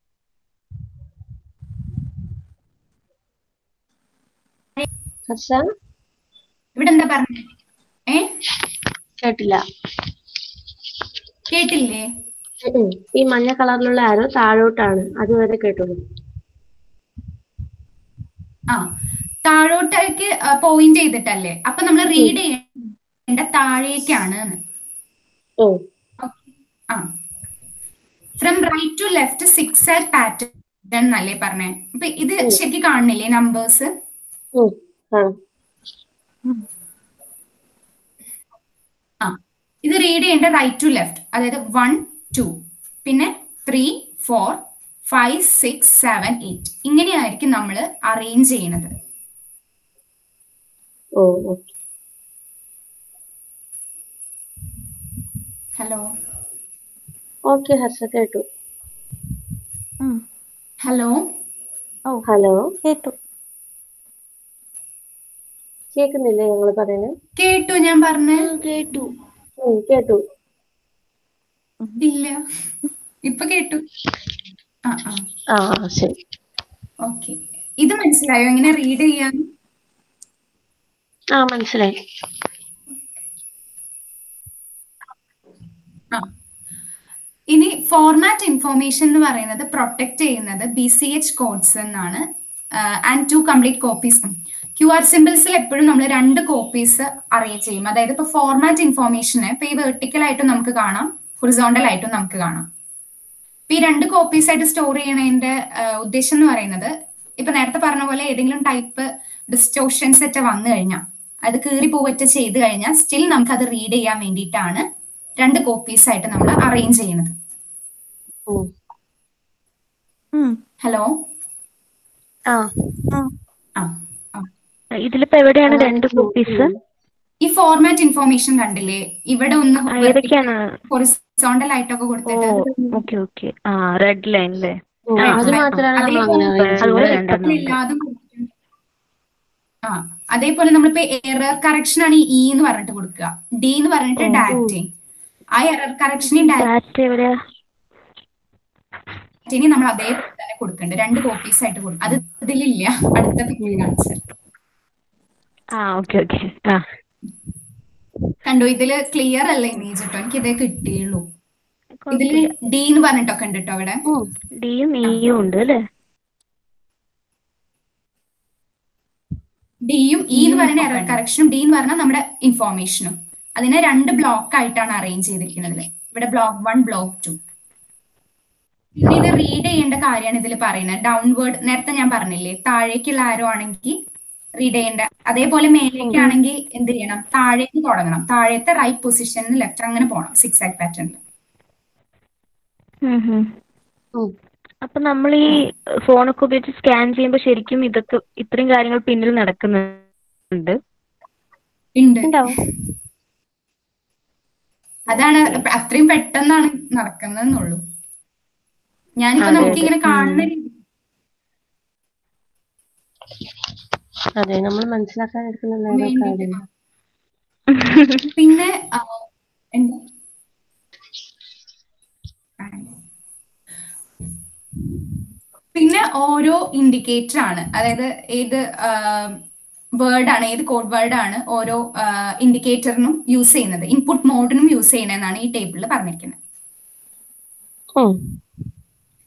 ഇവിടെ എന്താ പറഞ്ഞേ? കേട്ടില്ല. കേട്ടില്ലേ? ഈ മഞ്ഞ കളറിലുള്ള ആരോ താഴോട്ടാണ്, അതുവരെ കേട്ടുള്ളൂ. താഴോട്ടേക്ക് പോയിന്റ് ചെയ്തിട്ടല്ലേ, അപ്പൊ നമ്മൾ റീഡ് ചെയ്യേണ്ട താഴേക്കാണ്. From right to left 6 act pattern എന്നല്ലേ പറഞ്ഞേ. അപ്പൊ ഇത് ശരിക്കും കാണുന്നില്ലേ നമ്പേഴ്സ്? ഇത് റീഡ് ചെയ്യേണ്ട റൈറ്റ് ടു ലെഫ്റ്റ്, അതായത് 1 2 പിന്നെ 3 4 5 6 7 8 ഇങ്ങനെയായിരിക്കും നമ്മൾ അറേഞ്ച് ചെയ്യണത്. ഹലോ ഓക്കെ ഹർഷ, കേട്ടു. ഹലോ ഹലോ, കേട്ടു. കേൾക്കുന്നില്ലേ ഞങ്ങൾ പറയുന്നത്? കേട്ടു, ഞാൻ പറഞ്ഞ കേട്ടു. കേട്ടു. ഇല്ല, ഇപ്പൊ കേട്ടു. ശരി. ഓക്കെ, ഇത് മനസ്സിലായോ എങ്ങനെ റീഡ് ചെയ്യാൻ? മനസ്സിലായി. ഇനി ഫോർമാറ്റ് ഇൻഫോർമേഷൻ എന്ന് പറയുന്നത് പ്രൊട്ടക്ട് ചെയ്യുന്നത് BCH കോഡ്സ് എന്നാണ്. And 2 complete copies. QR സിമ്പിൾസിൽ എപ്പോഴും നമ്മൾ 2 കോപ്പീസ് അറേഞ്ച് ചെയ്യും. അതായത് ഇപ്പൊ ഫോർമാറ്റ് ഇൻഫോർമേഷനെ ഇപ്പൊ ഈ വെർട്ടിക്കൽ ആയിട്ടും നമുക്ക് കാണാം, ഹൊറിസോണ്ടൽ ആയിട്ടും നമുക്ക് കാണാം. ഇപ്പൊ ഈ 2 കോപ്പീസ് ആയിട്ട് സ്റ്റോർ ചെയ്യണതിന്റെ ഉദ്ദേശം എന്ന് പറയുന്നത്, ഇപ്പൊ നേരത്തെ പറഞ്ഞ പോലെ ഏതെങ്കിലും ടൈപ്പ് ഡിസ്റ്റോർഷൻസ് ഒക്കെ വന്നു കഴിഞ്ഞാൽ, അത് കീറി പോവറ്റ ചെയ്ത് കഴിഞ്ഞാൽ സ്റ്റിൽ നമുക്ക് അത് റീഡ് ചെയ്യാൻ വേണ്ടിയിട്ടാണ് 2 കോപ്പീസ് ആയിട്ട് നമ്മൾ അറേഞ്ച് ചെയ്യുന്നത്. ഹലോ ഇതിലിപ്പോ എവിടെയാണ് 2 കോപ്പീസ്? ഈ ഫോർമാറ്റ് ഇൻഫോർമേഷൻ കണ്ടില്ലേ, ഇവിടെ ഒന്ന് ഹൊറിസോണ്ടൽ ആയിട്ടൊക്കെ കൊടുത്തിട്ട്. റെഡ് ലൈനിലെ അതേപോലെ നമ്മളിപ്പോ എറർ കറക്ഷൻ ആണ് E എന്ന് പറഞ്ഞിട്ട് കൊടുക്കുക, D എന്ന് പറഞ്ഞിട്ട് ഡാറ്റയും. ആ എറർ കറക്ഷനും ഡാറ്റയും നമ്മൾ അതേപോലെ തന്നെ കൊടുക്കണ്ട്, 2 കോപ്പീസ് ആയിട്ട് കൊടുക്കും. അത് ഇതിലില്ല, അടുത്ത പിക്ചർ കാണിച്ചത്. കണ്ടോ, ഇതില് ക്ലിയർ അല്ല ഇമേജ് കേട്ടോ, എനിക്ക് ഇതേ കിട്ടിയുള്ളൂ. ഇതില് D എന്ന് പറഞ്ഞിട്ടൊക്കെ ഉണ്ട് കേട്ടോ അവിടെ. ഡിയും ഇയും ഉണ്ട് അല്ലേ? ഡിയും E എന്ന് പറയുന്ന എറർ കറക്ഷനും D എന്ന് പറഞ്ഞാൽ നമ്മുടെ ഇൻഫോർമേഷനും. അതിനെ 2 ബ്ലോക്ക് ആയിട്ടാണ് അറേഞ്ച് ചെയ്തിരിക്കുന്നത്. ഇവിടെ ബ്ലോക്ക് 1 ബ്ലോക്ക് 2. പിന്നെ ഇത് റീഡ് ചെയ്യേണ്ട കാര്യമാണ് ഇതിൽ പറയുന്നത്. ഡൗൺവേർഡ് നേരത്തെ ഞാൻ പറഞ്ഞില്ലേ, താഴേക്കുള്ള ആരോ ആണെങ്കിൽ റീഡ് ചെയ്യേണ്ട. അതേപോലെ മേലേക്കാണെങ്കിൽ എന്ത് ചെയ്യണം, താഴേക്ക് തുടങ്ങണം, താഴത്തെ റൈറ്റ് പൊസിഷനിൽ ലെഫ്റ്റ് അങ്ങനെ പോകണം 6 ആക്ട് പാറ്റേണിൽ. അപ്പൊ നമ്മൾ ഈ ഫോണൊക്കെ ഉപയോഗിച്ച് സ്കാൻ ചെയ്യുമ്പോൾ ശരിക്കും ഇതൊക്കെ ഇത്രയും കാര്യങ്ങൾ പിന്നിൽ നടക്കുന്നുണ്ട്. അതാണ് അത്രയും പെട്ടെന്നാണ് നടക്കുന്നതെന്നുള്ളൂ. ഞാനിപ്പോ നമുക്ക് ഇങ്ങനെ കാണുന്ന അതെ, നമ്മൾ മനസ്സിലാക്കാൻ എടുക്കുന്ന പിന്നെ എന്താ പിന്നെ ഓരോ ഇൻഡിക്കേറ്റർ ആണ്, അതായത് ഏത് വേർഡ് ആണ്, ഏത് കോഡ് വേർഡ് ആണ് ഓരോ ഇൻഡിക്കേറ്ററിനും യൂസ് ചെയ്യുന്നത്, ഇൻപുട്ട് മോഡിനും യൂസ് ചെയ്യണമെന്നാണ് ഈ ടേബിളിൽ പറഞ്ഞിരിക്കുന്നത്.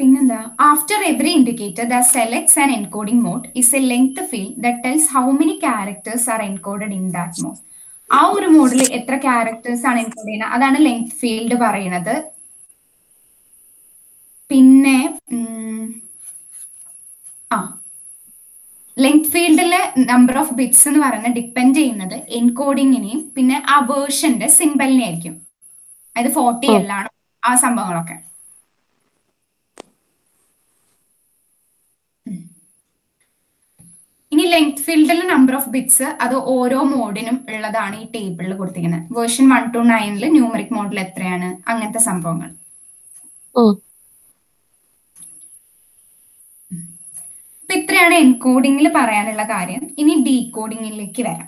പിന്നെന്താ, after every indicator that selects an encoding mode is a length field that tells how many characters are encoded in that mode. ആ ഒരു മോഡിൽ എത്ര ക്യാരക്ടേഴ്സ് ആണ് എൻകോഡ് ചെയ്യുന്നത് അതാണ് ലെങ്ത് ഫീൽഡ് പറയുന്നത്. പിന്നെ ലെങ്ത് ഫീൽഡിലെ നമ്പർ ഓഫ് ബിറ്റ്സ് എന്ന് പറയുന്നത് ഡിപ്പെൻഡ് ചെയ്യുന്നത് എൻകോഡിങ്ങിനെയും പിന്നെ ആ വേർഷന്റെ സിമ്പലിനെ ആയിരിക്കും. അതായത് 40 എല്ലാണ് ആ സംഭവങ്ങളൊക്കെ. ഇനി ലെങ്ത് ഫീൽഡിലെ നമ്പർ ഓഫ് ബിറ്റ്സ് അത് ഓരോ മോഡിനും ഉള്ളതാണ് ഈ ടേബിളിൽ കൊടുത്തിരിക്കുന്നത്. വേർഷൻ 1 to 9 ന്യൂമറിക് മോഡിൽ എത്രയാണ്, അങ്ങനത്തെ സംഭവങ്ങൾ. ഇപ്പൊ ഇത്രയാണ് എൻകോഡിങ്ങിൽ പറയാനുള്ള കാര്യം. ഇനി ഡീകോഡിങ്ങിലേക്ക് വരാം.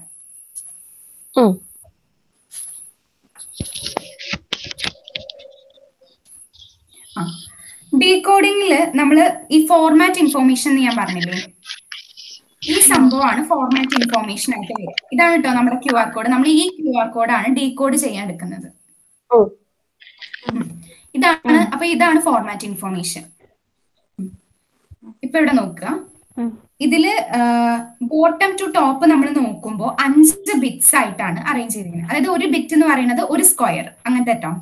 ഡീകോഡിങ്ങിൽ നമ്മൾ ഈ ഫോർമാറ്റ് ഇൻഫോർമേഷൻ എന്ന് ഞാൻ പറഞ്ഞില്ലേ, ഈ സംഭവമാണ് ഫോർമാറ്റ് ഇൻഫോർമേഷൻ ആയിട്ട് വരിക. ഇതാണ് കേട്ടോ നമ്മുടെ QR കോഡ്. നമ്മൾ ഈ QR കോഡാണ് ഡീകോഡ് ചെയ്യാൻ എടുക്കുന്നത്. ഇതാണ്, അപ്പൊ ഇതാണ് ഫോർമാറ്റ് ഇൻഫോർമേഷൻ. ഇപ്പൊ ഇവിടെ നോക്കുക, ഇതില് ബോട്ടം ടു ടോപ്പ് നമ്മൾ നോക്കുമ്പോൾ 5 ബിറ്റ്സ് ആയിട്ടാണ് അറേഞ്ച് ചെയ്തിരിക്കുന്നത്. അതായത് ഒരു ബിറ്റ് എന്ന് പറയുന്നത് ഒരു സ്ക്വയർ, അങ്ങനത്തെ കേട്ടോ.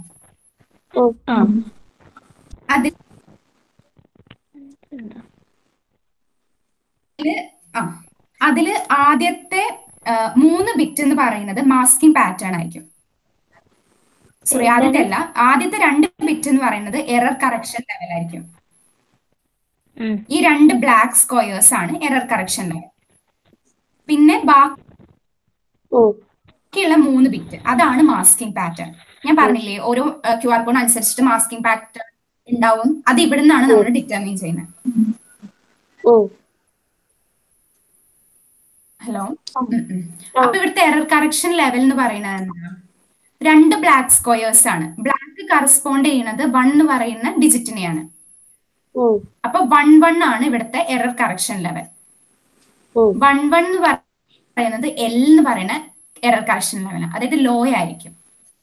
അതില് ആദ്യത്തെ 3 ബിറ്റ് എന്ന് പറയുന്നത് മാസ്കിംഗ് പാറ്റേൺ ആയിരിക്കും. സോറി, ആദ്യത്തെ 2 ബിറ്റ് എന്ന് പറയുന്നത് എറർ കറക്ഷൻ ലെവൽ ആയിരിക്കും. ഈ 2 ബ്ലാക്ക് സ്ക്വയേഴ്സ് ആണ് എറർ കറക്ഷൻ ലെവൽ. പിന്നെ ബാക്കിയുള്ള 3 ബിറ്റ് അതാണ് മാസ്കിംഗ് പാറ്റേൺ. ഞാൻ പറഞ്ഞില്ലേ ഓരോ QR കോഡ് അനുസരിച്ചിട്ട് മാസ്കിംഗ് പാറ്റേൺ ഉണ്ടാവും. അത് ഇവിടെ നിന്നാണ് നമ്മൾ ഡിറ്റർമിൻ ചെയ്യുന്നത്. ഹലോ, അപ്പൊ ഇവിടുത്തെ എറർ കറക്ഷൻ ലെവൽ എന്ന് പറയുന്നത് എന്താണ്? 2 ബ്ലാക്ക് സ്ക്വയേഴ്സ് ആണ്. ബ്ലാക്ക് കറസ്പോണ്ട് ചെയ്യുന്നത് 1 എന്ന് പറയുന്ന ഡിജിറ്റിനെയാണ്. അപ്പൊ 1 ആണ് ഇവിടുത്തെ എറർ കറക്ഷൻ ലെവൽ. 1 എന്ന് പറയുന്നത് L എന്ന് പറയുന്ന എറർ കറക്ഷൻ ലെവൽ, അതായത് ലോ ആയിരിക്കും.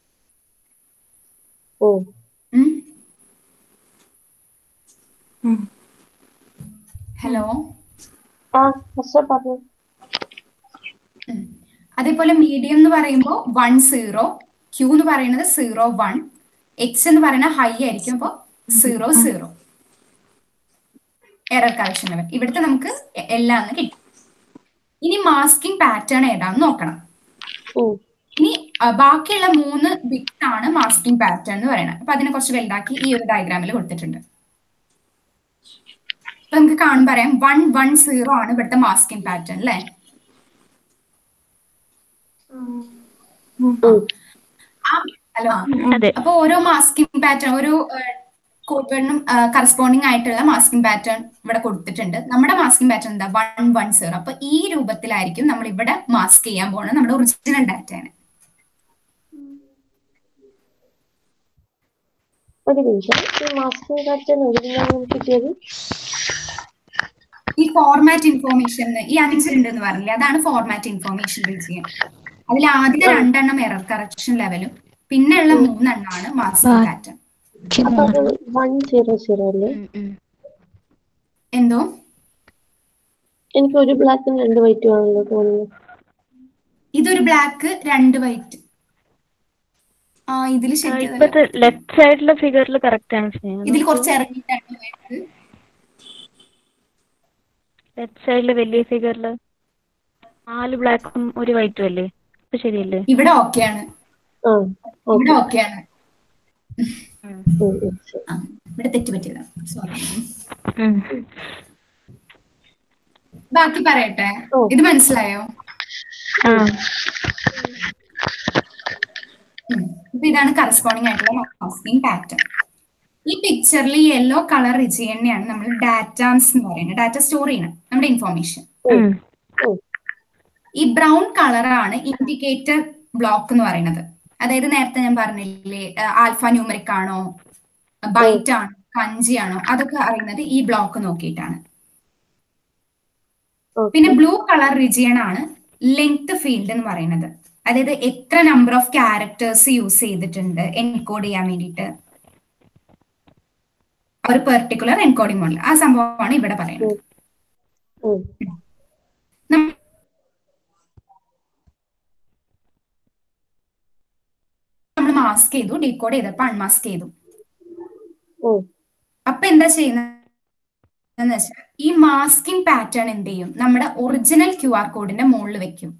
ഹലോ, അതേപോലെ മീഡിയം എന്ന് പറയുമ്പോൾ 1 0, Q എന്ന് പറയുന്നത് 0 1, X എന്ന് പറയുന്ന ഹൈ ആയിരിക്കും. അപ്പോൾ 0 0 എറർ കറക്ഷൻ ലെവൽ. ഇവിടുത്തെ നമുക്ക് എല്ലാം കിട്ടും. ഇനി മാസ്കിംഗ് പാറ്റേൺ ഏതാന്ന് നോക്കണം. ഇനി ബാക്കിയുള്ള 3 ബിറ്റ് ആണ് മാസ്കിംഗ് പാറ്റേൺ എന്ന് പറയുന്നത്. അപ്പൊ അതിനെ കുറച്ച് വലുതാക്കി ഈ ഒരു ഡയഗ്രാമിൽ കൊടുത്തിട്ടുണ്ട്. അപ്പൊ നമുക്ക് കാണുമ്പോൾ പറയാം 1 1 0 ആണ് ഇവിടുത്തെ മാസ്കിംഗ് പാറ്റേൺ അല്ലേ. ഹലോ, അപ്പൊ ഓരോ മാസ്കിംഗ് പാറ്റേൺ ഓരോ കോഡ് വേർഡിനും കറസ്പോണ്ടിങ് ആയിട്ടുള്ള മാസ്കിംഗ് പാറ്റേൺ ഇവിടെ കൊടുത്തിട്ടുണ്ട്. നമ്മുടെ മാസ്കിംഗ് പാറ്റേൺ എന്താ 1 1 0. അപ്പൊ ഈ രൂപത്തിലായിരിക്കും നമ്മൾ ഇവിടെ മാസ്ക് ചെയ്യാൻ പോകുന്നത് നമ്മുടെ ഒറിജിനൽ ഡാറ്റയാണ്. ഈ ഫോർമാറ്റ് ഇൻഫോർമേഷൻ ഈ 5 ഉണ്ടെന്ന് പറഞ്ഞില്ലേ, അതാണ് ഫോർമാറ്റ് ഇൻഫോർമേഷൻ റീജിയൻ. അതിൽ ആദ്യത്തെ 2 എണ്ണം എറർ കറക്ഷൻ ലെവലും പിന്നെ ഉള്ള 3 എണ്ണമാണ് മാസ്കിംഗ് പാറ്റേൺ. എന്തോ എനിക്ക് ഒരു ബ്ലാക്കും 2 വൈറ്റും ആണല്ലോ തോന്നുന്നു. ഇതൊരു ബ്ലാക്ക് 2 വൈറ്റ്. ഇതിൽ ലെഫ്റ്റ് സൈഡിലെ ഫിഗറിൽ കറക്റ്റ് ആണ്. ഇതിൽ കുറച്ച് ഇറങ്ങിയിട്ടാണ് ലെഫ്റ്റ് സൈഡിലെ വലിയ ഫിഗറില് 4 ബ്ലാക്കും 1 വൈറ്റും അല്ലേ? ശരിയല്ലേ? ഇവിടെ ഓക്കെയാണ്. ഇവിടെ ഓക്കെയാണ്. ഇവിടെ തെറ്റ് പറ്റിയതാണ്, സോറി. ബാക്കി പറയട്ടെ, ഇത് മനസ്സിലായോ? ഇതാണ് കറസ്പോണ്ടിങ് ആയിട്ടുള്ള മാസ്കിംഗ് പാറ്റേൺ. ഈ പിക്ചറിൽ യെല്ലോ കളർ റീജിയനെയാണ് നമ്മൾ ഡാറ്റാസ് എന്ന് പറയുന്നത്. ഡാറ്റ സ്റ്റോർ ചെയ്യണം നമ്മുടെ ഇൻഫോർമേഷൻ. ഈ ബ്രൗൺ കളറാണ് ഇൻഡിക്കേറ്റർ ബ്ലോക്ക് എന്ന് പറയുന്നത്. അതായത് നേരത്തെ ഞാൻ പറഞ്ഞില്ലേ ആൽഫ ന്യൂമറിക് ആണോ ബൈറ്റ് ആണോ കഞ്ചി ആണോ അതൊക്കെ അറിയുന്നത് ഈ ബ്ലോക്ക് നോക്കിയിട്ടാണ്. പിന്നെ ബ്ലൂ കളർ റീജിയൻ ആണ് ലെങ്ത് ഫീൽഡ് എന്ന് പറയുന്നത്. അതായത് എത്ര നമ്പർ ഓഫ് ക്യാരക്ടേഴ്സ് യൂസ് ചെയ്തിട്ടുണ്ട് എൻകോഡ് ചെയ്യാൻ വേണ്ടിയിട്ട്, ഒരു പെർട്ടിക്കുലർ എൻകോഡിംഗ് മോഡൽ. ആ സംഭവമാണ് ഇവിടെ പറയുന്നത്. നമ്മൾ മാസ്ക് ചെയ്തു, ഡീകോഡ് ചെയ്തപ്പോ അൺമാസ്ക് ചെയ്തു. അപ്പൊ എന്താ ചെയ്യുന്നത് വെച്ചാൽ ഈ മാസ്കിംഗ് പാറ്റേൺ എന്ത് ചെയ്യും, നമ്മുടെ ഒറിജിനൽ QR കോഡിന്റെ മുകളിൽ വെക്കും.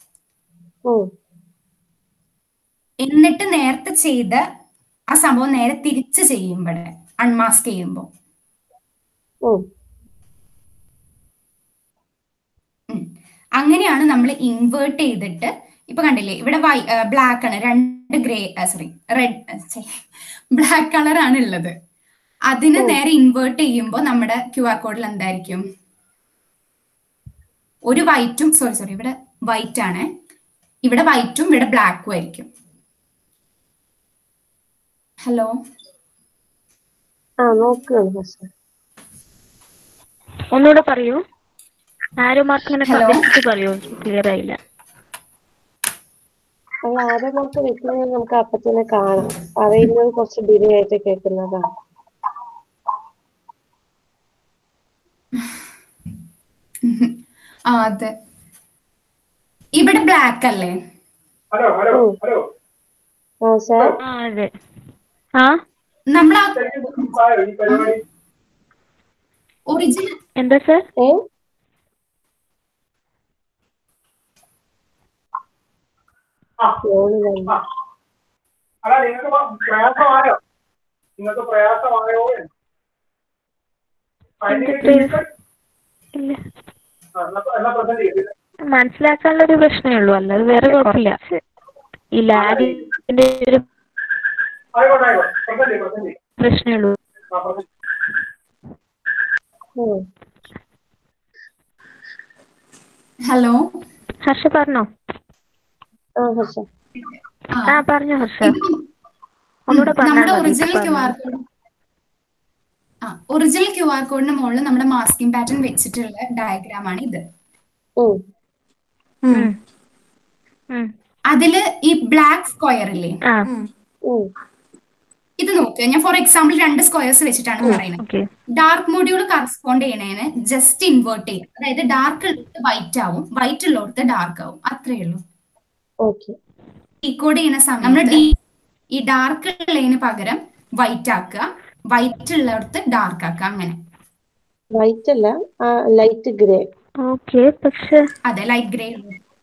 എന്നിട്ട് നേരത്തെ ചെയ്ത ആ സംഭവം നേരെ തിരിച്ച് ചെയ്യുമ്പോഴേ അൺമാസ്ക് ചെയ്യുമ്പോൾ അങ്ങനെയാണ് നമ്മൾ ഇൻവേർട്ട് ചെയ്തിട്ട്. ഇപ്പൊ കണ്ടില്ലേ ഇവിടെ ബ്ലാക്ക് ആണ്, രണ്ട് ബ്ലാക്ക് കളർ ആണ് ഉള്ളത്. അതിന് നേരെ ഇൻവേർട്ട് ചെയ്യുമ്പോൾ നമ്മുടെ QR കോഡിൽ എന്തായിരിക്കും, ഒരു വൈറ്റും സോറി ഇവിടെ വൈറ്റ് ആണ്, ഇവിടെ വൈറ്റും ഇവിടെ ബ്ലാക്കും ആയിരിക്കും. ഹലോ ഒന്നുകൂടെ പറയൂ. ആരോ മാർക്ക് പറയൂ, ക്ലിയർ ആയില്ല. ആരോ മാർക്ക് വെക്കുന്നത് നമുക്ക് അപ്പൊ തന്നെ കാണാം, പറയുന്നത് കുറച്ച് ഡിലേ ആയിട്ട് കേൾക്കുന്നതാണ്. അതെ, ഇവിടെ ബ്ലാക്ക് അല്ലേ? ഹലോ ഹലോ ഹലോ അതെ. നമ്മൾ ഈ പരിപാടി ഒറിജിനൽ എന്താ സർ? അല്ല, പ്രയാസമായോ? നിങ്ങൾക്ക് പ്രയാസമായോ? മനസ്സിലാക്കാനുള്ള ഒരു പ്രശ്നമേ ഉള്ളൂ, അല്ലാതെ വേറെ കുഴപ്പമില്ല. ഈ ലാഗിന്റെ ഒരു പ്രശ്നമേ ഉള്ളൂ. ഹലോ ഹർഷ പറഞ്ഞോ. പറഞ്ഞോ ഹർഷ. നമ്മുടെ ഒറിജിനൽ QR കോഡിന് മുകളിൽ നമ്മുടെ മാസ്കിംഗ് പാറ്റേൺ വെച്ചിട്ടുള്ള ഡയഗ്രാം ആണ് ഇത്. അതില് ഈ ബ്ലാക്ക് സ്ക്വയർ ഇല്ലേ, ഇത് നോക്കുക. ഞാൻ ഫോർ എക്സാമ്പിൾ 2 സ്ക്വയേഴ്സ് വെച്ചിട്ടാണ് പറയുന്നത്. ഡാർക്ക് മോഡ്യൂൾ കറസ്പോണ്ട് ചെയ്യണേന് ജസ്റ്റ് ഇൻവേർട്ട് ചെയ്യും. അതായത് ഡാർക്ക് ഉള്ളിടത്ത് വൈറ്റ് ആവും, വൈറ്റ് ഉള്ളിടത്ത് ഡാർക്ക് ആവും, അത്രേ ഉള്ളൂ. ഡീകോഡ് ചെയ്യുന്ന സമയത്ത് ഈ ഡാർക്ക് ഉള്ളതിന് പകരം വൈറ്റ് ആക്കുക, വൈറ്റ് ഉള്ളിടത്ത് ഡാർക്ക് ആക്കുക, അങ്ങനെ. വൈറ്റ് അല്ല, ലൈറ്റ് ഗ്രേ. പക്ഷെ അതെ, ലൈറ്റ് ഗ്രേ.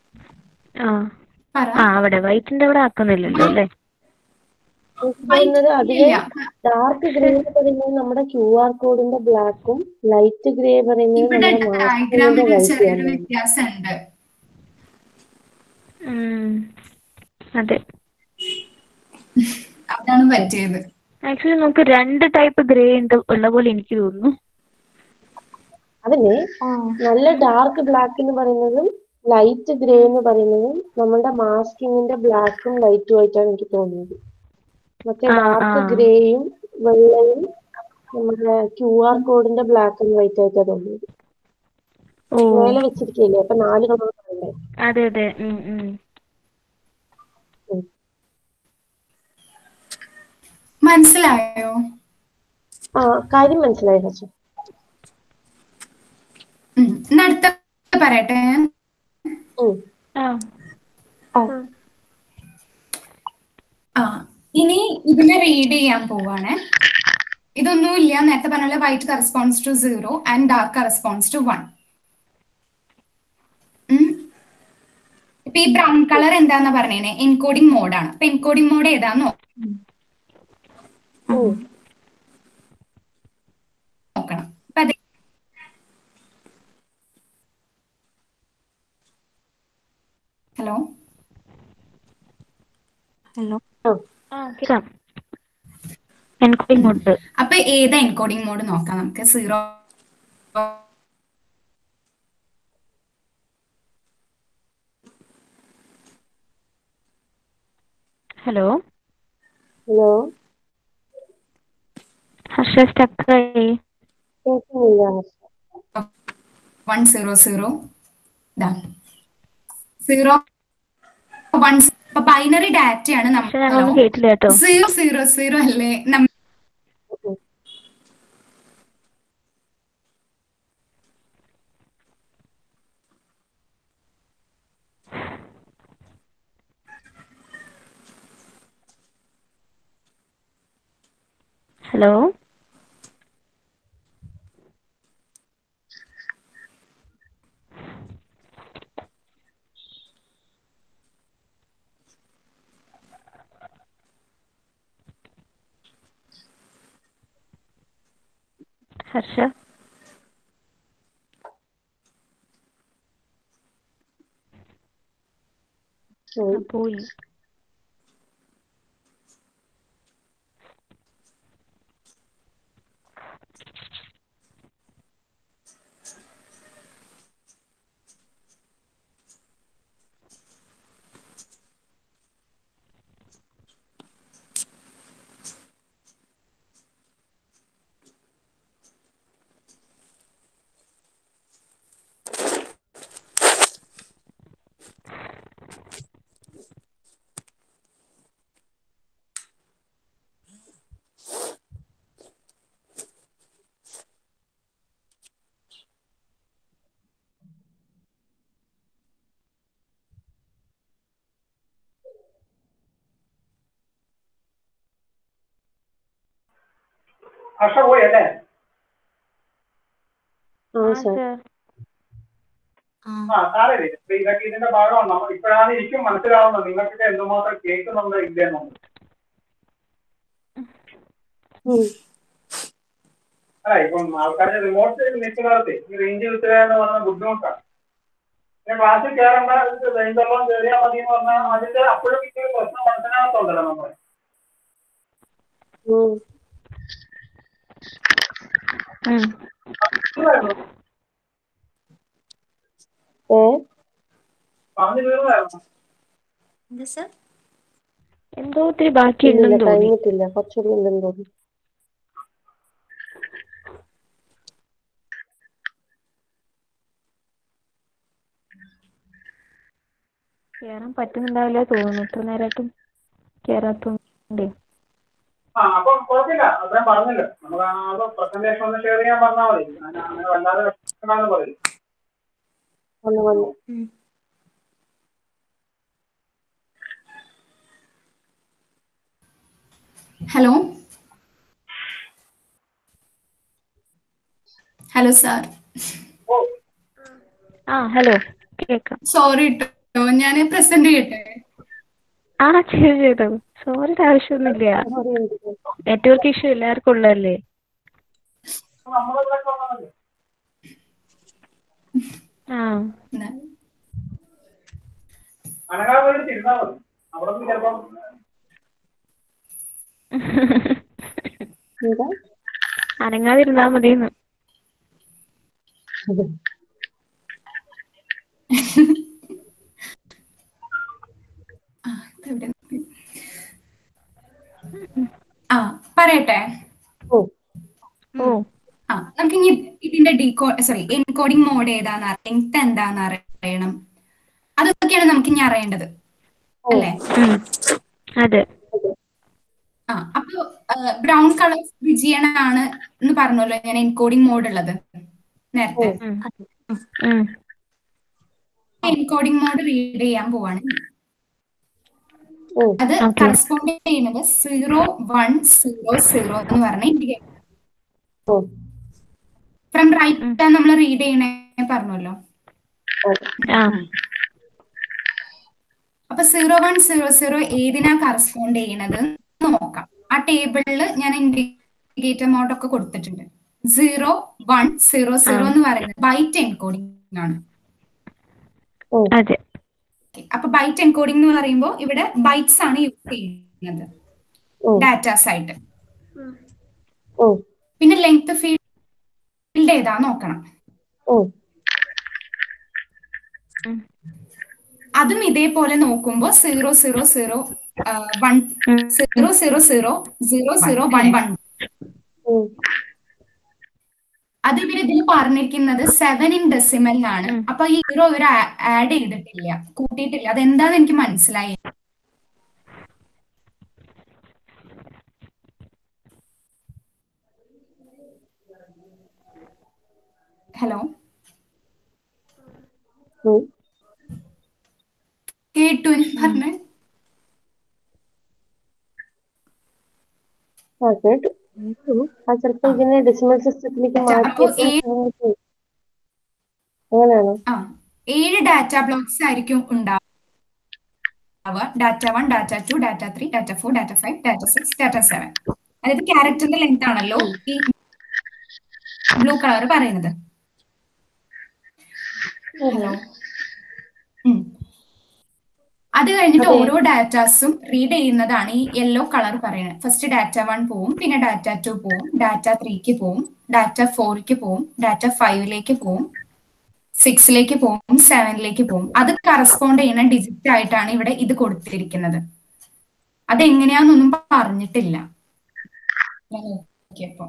അവിടെ വൈറ്റിന്റെ അവിടെ ആക്കുന്നില്ലല്ലോ അല്ലേ? ഡാർക്ക് ഗ്രേ പറയുന്നത് നമ്മുടെ QR കോഡിന്റെ ബ്ലാക്കും, ലൈറ്റ് ഗ്രേ പറയുന്നത് നമ്മുടെ വ്യത്യാസമുണ്ട്. അതെ, അതാണ് പറ്റിയത്. ആക്ച്വലി നമുക്ക് 2 ടൈപ്പ് ഗ്രേ ഉള്ള പോലെ എനിക്ക് തോന്നുന്നു. അതിന് നല്ല ഡാർക്ക് ബ്ലാക്ക് എന്ന് പറയുന്നതും ലൈറ്റ് ഗ്രേ എന്ന് പറയുന്നതും നമ്മുടെ മാസ്കിങ്ങിന്റെ ബ്ലാക്കും ലൈറ്റും ആയിട്ടാണ് എനിക്ക് തോന്നുന്നത്. മറ്റേ ഡാർക്ക് ഗ്രേയും വെള്ളയും നമ്മുടെ QR കോഡിന്റെ ബ്ലാക്ക് ആൻഡ് വൈറ്റ് ആയിട്ടാണ് തോന്നുന്നത്. മേലെ വെച്ചിരിക്കല്ലേ, അപ്പൊ 4 കളർ. അതെ അതെ. മനസ്സിലായോ? കാര്യം മനസ്സിലായി ഹർഷ. അടുത്ത പറയട്ടെ. ഇനി ഇതിനെ റീഡ് ചെയ്യാൻ പോവാണ്. ഇതൊന്നുമില്ല, നേരത്തെ പറഞ്ഞ white corresponds to 0 and dark corresponds to 1. ഇപ്പൊ ഈ ബ്രൗൺ കളർ എന്താന്ന് പറഞ്ഞേനെ, എൻകോഡിംഗ് മോഡാണ്. അപ്പൊ എൻകോഡിംഗ് മോഡ് ഏതാന്ന് നോക്കണം. Hello encoding mode. അപ്പൊ ഏതാ എൻകോഡിംഗ് മോഡ് നോക്കാം നമുക്ക്. 0. ഹലോ ഹർഷ സ്റ്റക്കായി. 100 0 1. ബൈനറി ഡാറ്റയാണ്. കേട്ടില്ല കേട്ടോ. 000 അല്ലേ? ഹലോ. ഹർഷ. പോയി. ഹർഷ പോയി അല്ലേ? സാരമില്ല. ഇതൊക്കെ ഇതിന്റെ ഭാഗമാണ്. നമ്മൾ ഇപ്പോഴാണ് എനിക്കും മനസ്സിലാവുന്നത് നിങ്ങൾക്കൊക്കെ എന്തുമാത്രം കേൾക്കുന്നുണ്ട് ഇല്ലെന്നുണ്ട്. ഇപ്പം ആൾക്കാരുടെ റിമോട്ട് നിൽക്കുന്നവർക്ക് ഈ റേഞ്ച് കിട്ടുക എന്ന് പറഞ്ഞാൽ ബുദ്ധിമുട്ടാണ്. പിന്നെ ക്ലാസ്സിൽ കയറേണ്ട റേഞ്ചെല്ലാം കയറിയാൽ മതി എന്ന് പറഞ്ഞാൽ അതിന്റെ അപ്പോഴും ഇതൊരു പ്രശ്നം മനസ്സിലാകത്തുണ്ടല്ലോ നമ്മൾ. പറഞ്ഞു തീർന്നായിരുന്നു. എന്തോ ഒത്തിരി ബാക്കിയുണ്ടെന്ന് തോന്നി. കഴിഞ്ഞിട്ടില്ല, കുറച്ചുകൂടി ഉണ്ടെന്ന് തോന്നി. കേറാൻ പറ്റുന്നുണ്ടാവില്ല തോന്നുന്നു, ഇത്ര നേരമായിട്ടും കേറാത്തോണ്ടേ. അപ്പം കുഴപ്പമില്ല, അദ്ദേഹം പറഞ്ഞല്ലോ. നമ്മൾ അത് പ്രസന്റേഷൻ ഒന്ന് ഷെയർ ചെയ്യാൻ പറഞ്ഞാൽ മതി. അങ്ങനെ വല്ലാതെ വിഷമിക്കണമെന്ന് പറയും. Hello hello sir. ഹലോ, കേക്കാം. സോറി കേട്ടോ, ഞാൻ പ്രസന്റ് ചെയ്യട്ടെ. ചെയ്തോ. സോറിയുടെ ആവശ്യമൊന്നുമില്ല. നെറ്റ്വർക്ക് ഇഷ്യൂ എല്ലാവർക്കും ഉള്ളതല്ലേ. അനങ്ങാതിരുന്നാ മതിയെന്ന്. പറയട്ടെ. നമുക്ക് ഇനി ഇതിന്റെ എൻകോഡിംഗ് മോഡ് ഏതാന്ന് ലെങ്ത് എന്താന്ന് അറിയണം. അതൊക്കെയാണ് നമുക്ക് ഇനി അറിയേണ്ടത് അല്ലേ? അതെ. അപ്പൊ ബ്രൗൺ കളർ വിജയൻ ആണ് എന്ന് പറഞ്ഞല്ലോ ഞാൻ എൻകോഡിംഗ് മോഡ് ഉള്ളത് നേരത്തെ. എൻകോഡിംഗ് മോഡ് റീഡ് ചെയ്യാൻ പോവാണ്. അത് കറസ്പോണ്ട് ചെയ്യുന്നത് 0100 എന്ന് പറഞ്ഞ ഇൻഡിക്കേറ്റർ. ഫ്രം റൈറ്റ് നമ്മൾ റീഡ് ചെയ്യണേ പറഞ്ഞല്ലോ. അപ്പൊ 0100 ഏതിനാ കറസ്പോണ്ട് ചെയ്യണത് നോക്കാം. ആ ടേബിളിൽ ഞാൻ ഇൻഡിക്കേറ്റർ മോഡ് ഒക്കെ കൊടുത്തിട്ടുണ്ട്. 0100 എന്ന് പറയുന്നത് ബൈറ്റ് എൻകോഡിംഗ് ആണ്. അപ്പൊ ബൈറ്റ് എൻകോഡിംഗ് എന്ന് പറയുമ്പോൾ ഇവിടെ ബൈറ്റ്സ് ആണ് യൂസ് ചെയ്യുന്നത് ഡാറ്റാസ് ആയിട്ട്. പിന്നെ ലെങ്ത് ഫീൽഡ് ഏതാ നോക്കണം. അതും ഇതേപോലെ നോക്കുമ്പോൾ 000000011. അത് ഇവർ ഇതിൽ പറഞ്ഞിരിക്കുന്നത് 7 ഇൻ ഡെസിമലിനാണ്. അപ്പൊ ഈ 0 ഇവർ ആഡ് ചെയ്തിട്ടില്ല, കൂട്ടിയിട്ടില്ല. അതെന്താന്ന് എനിക്ക് മനസ്സിലായി. ഹലോ, കേട്ടു പറഞ്ഞേ? കേട്ടു. അത് ചിലപ്പോ ഇതിനെ ഡെസിമൽ സിസ്റ്റത്തിലേക്ക് അപ്പൊ മാറ്റിയപ്പോൾ അങ്ങനെയാണോ? 7 ഡാറ്റ ബ്ലോക്സ് ആയിരിക്കും ഉണ്ടാവുക. Data 1, data 2, data 3, data 4, data 5, data 6, data 7. അതായത് ക്യാരക്ടറിന്റെ ലെങ്ത് ആണല്ലോ ഈ ബ്ലൂ കളർ പറയുന്നത്. ഹലോ. അത് കഴിഞ്ഞിട്ട് ഓരോ ഡാറ്റാസും റീഡ് ചെയ്യുന്നതാണ് ഈ യെല്ലോ കളർ പറയുന്നത്. ഫസ്റ്റ് ഡാറ്റ 1 പോവും, പിന്നെ ഡാറ്റ 2 പോവും, ഡാറ്റ 3ക്ക് പോവും, ഡാറ്റ 4ക്ക് പോവും, ഡാറ്റ 5ലേക്ക് പോവും, 6ലേക്ക് പോവും, 7ലേക്ക് പോവും. അത് കറസ്പോണ്ട് ചെയ്യുന്ന ഡിജിറ്റ് ആയിട്ടാണ് ഇവിടെ ഇത് കൊടുത്തിരിക്കുന്നത്. അതെങ്ങനെയാന്നൊന്നും പറഞ്ഞിട്ടില്ല. ഞാൻ നോക്കിയപ്പോ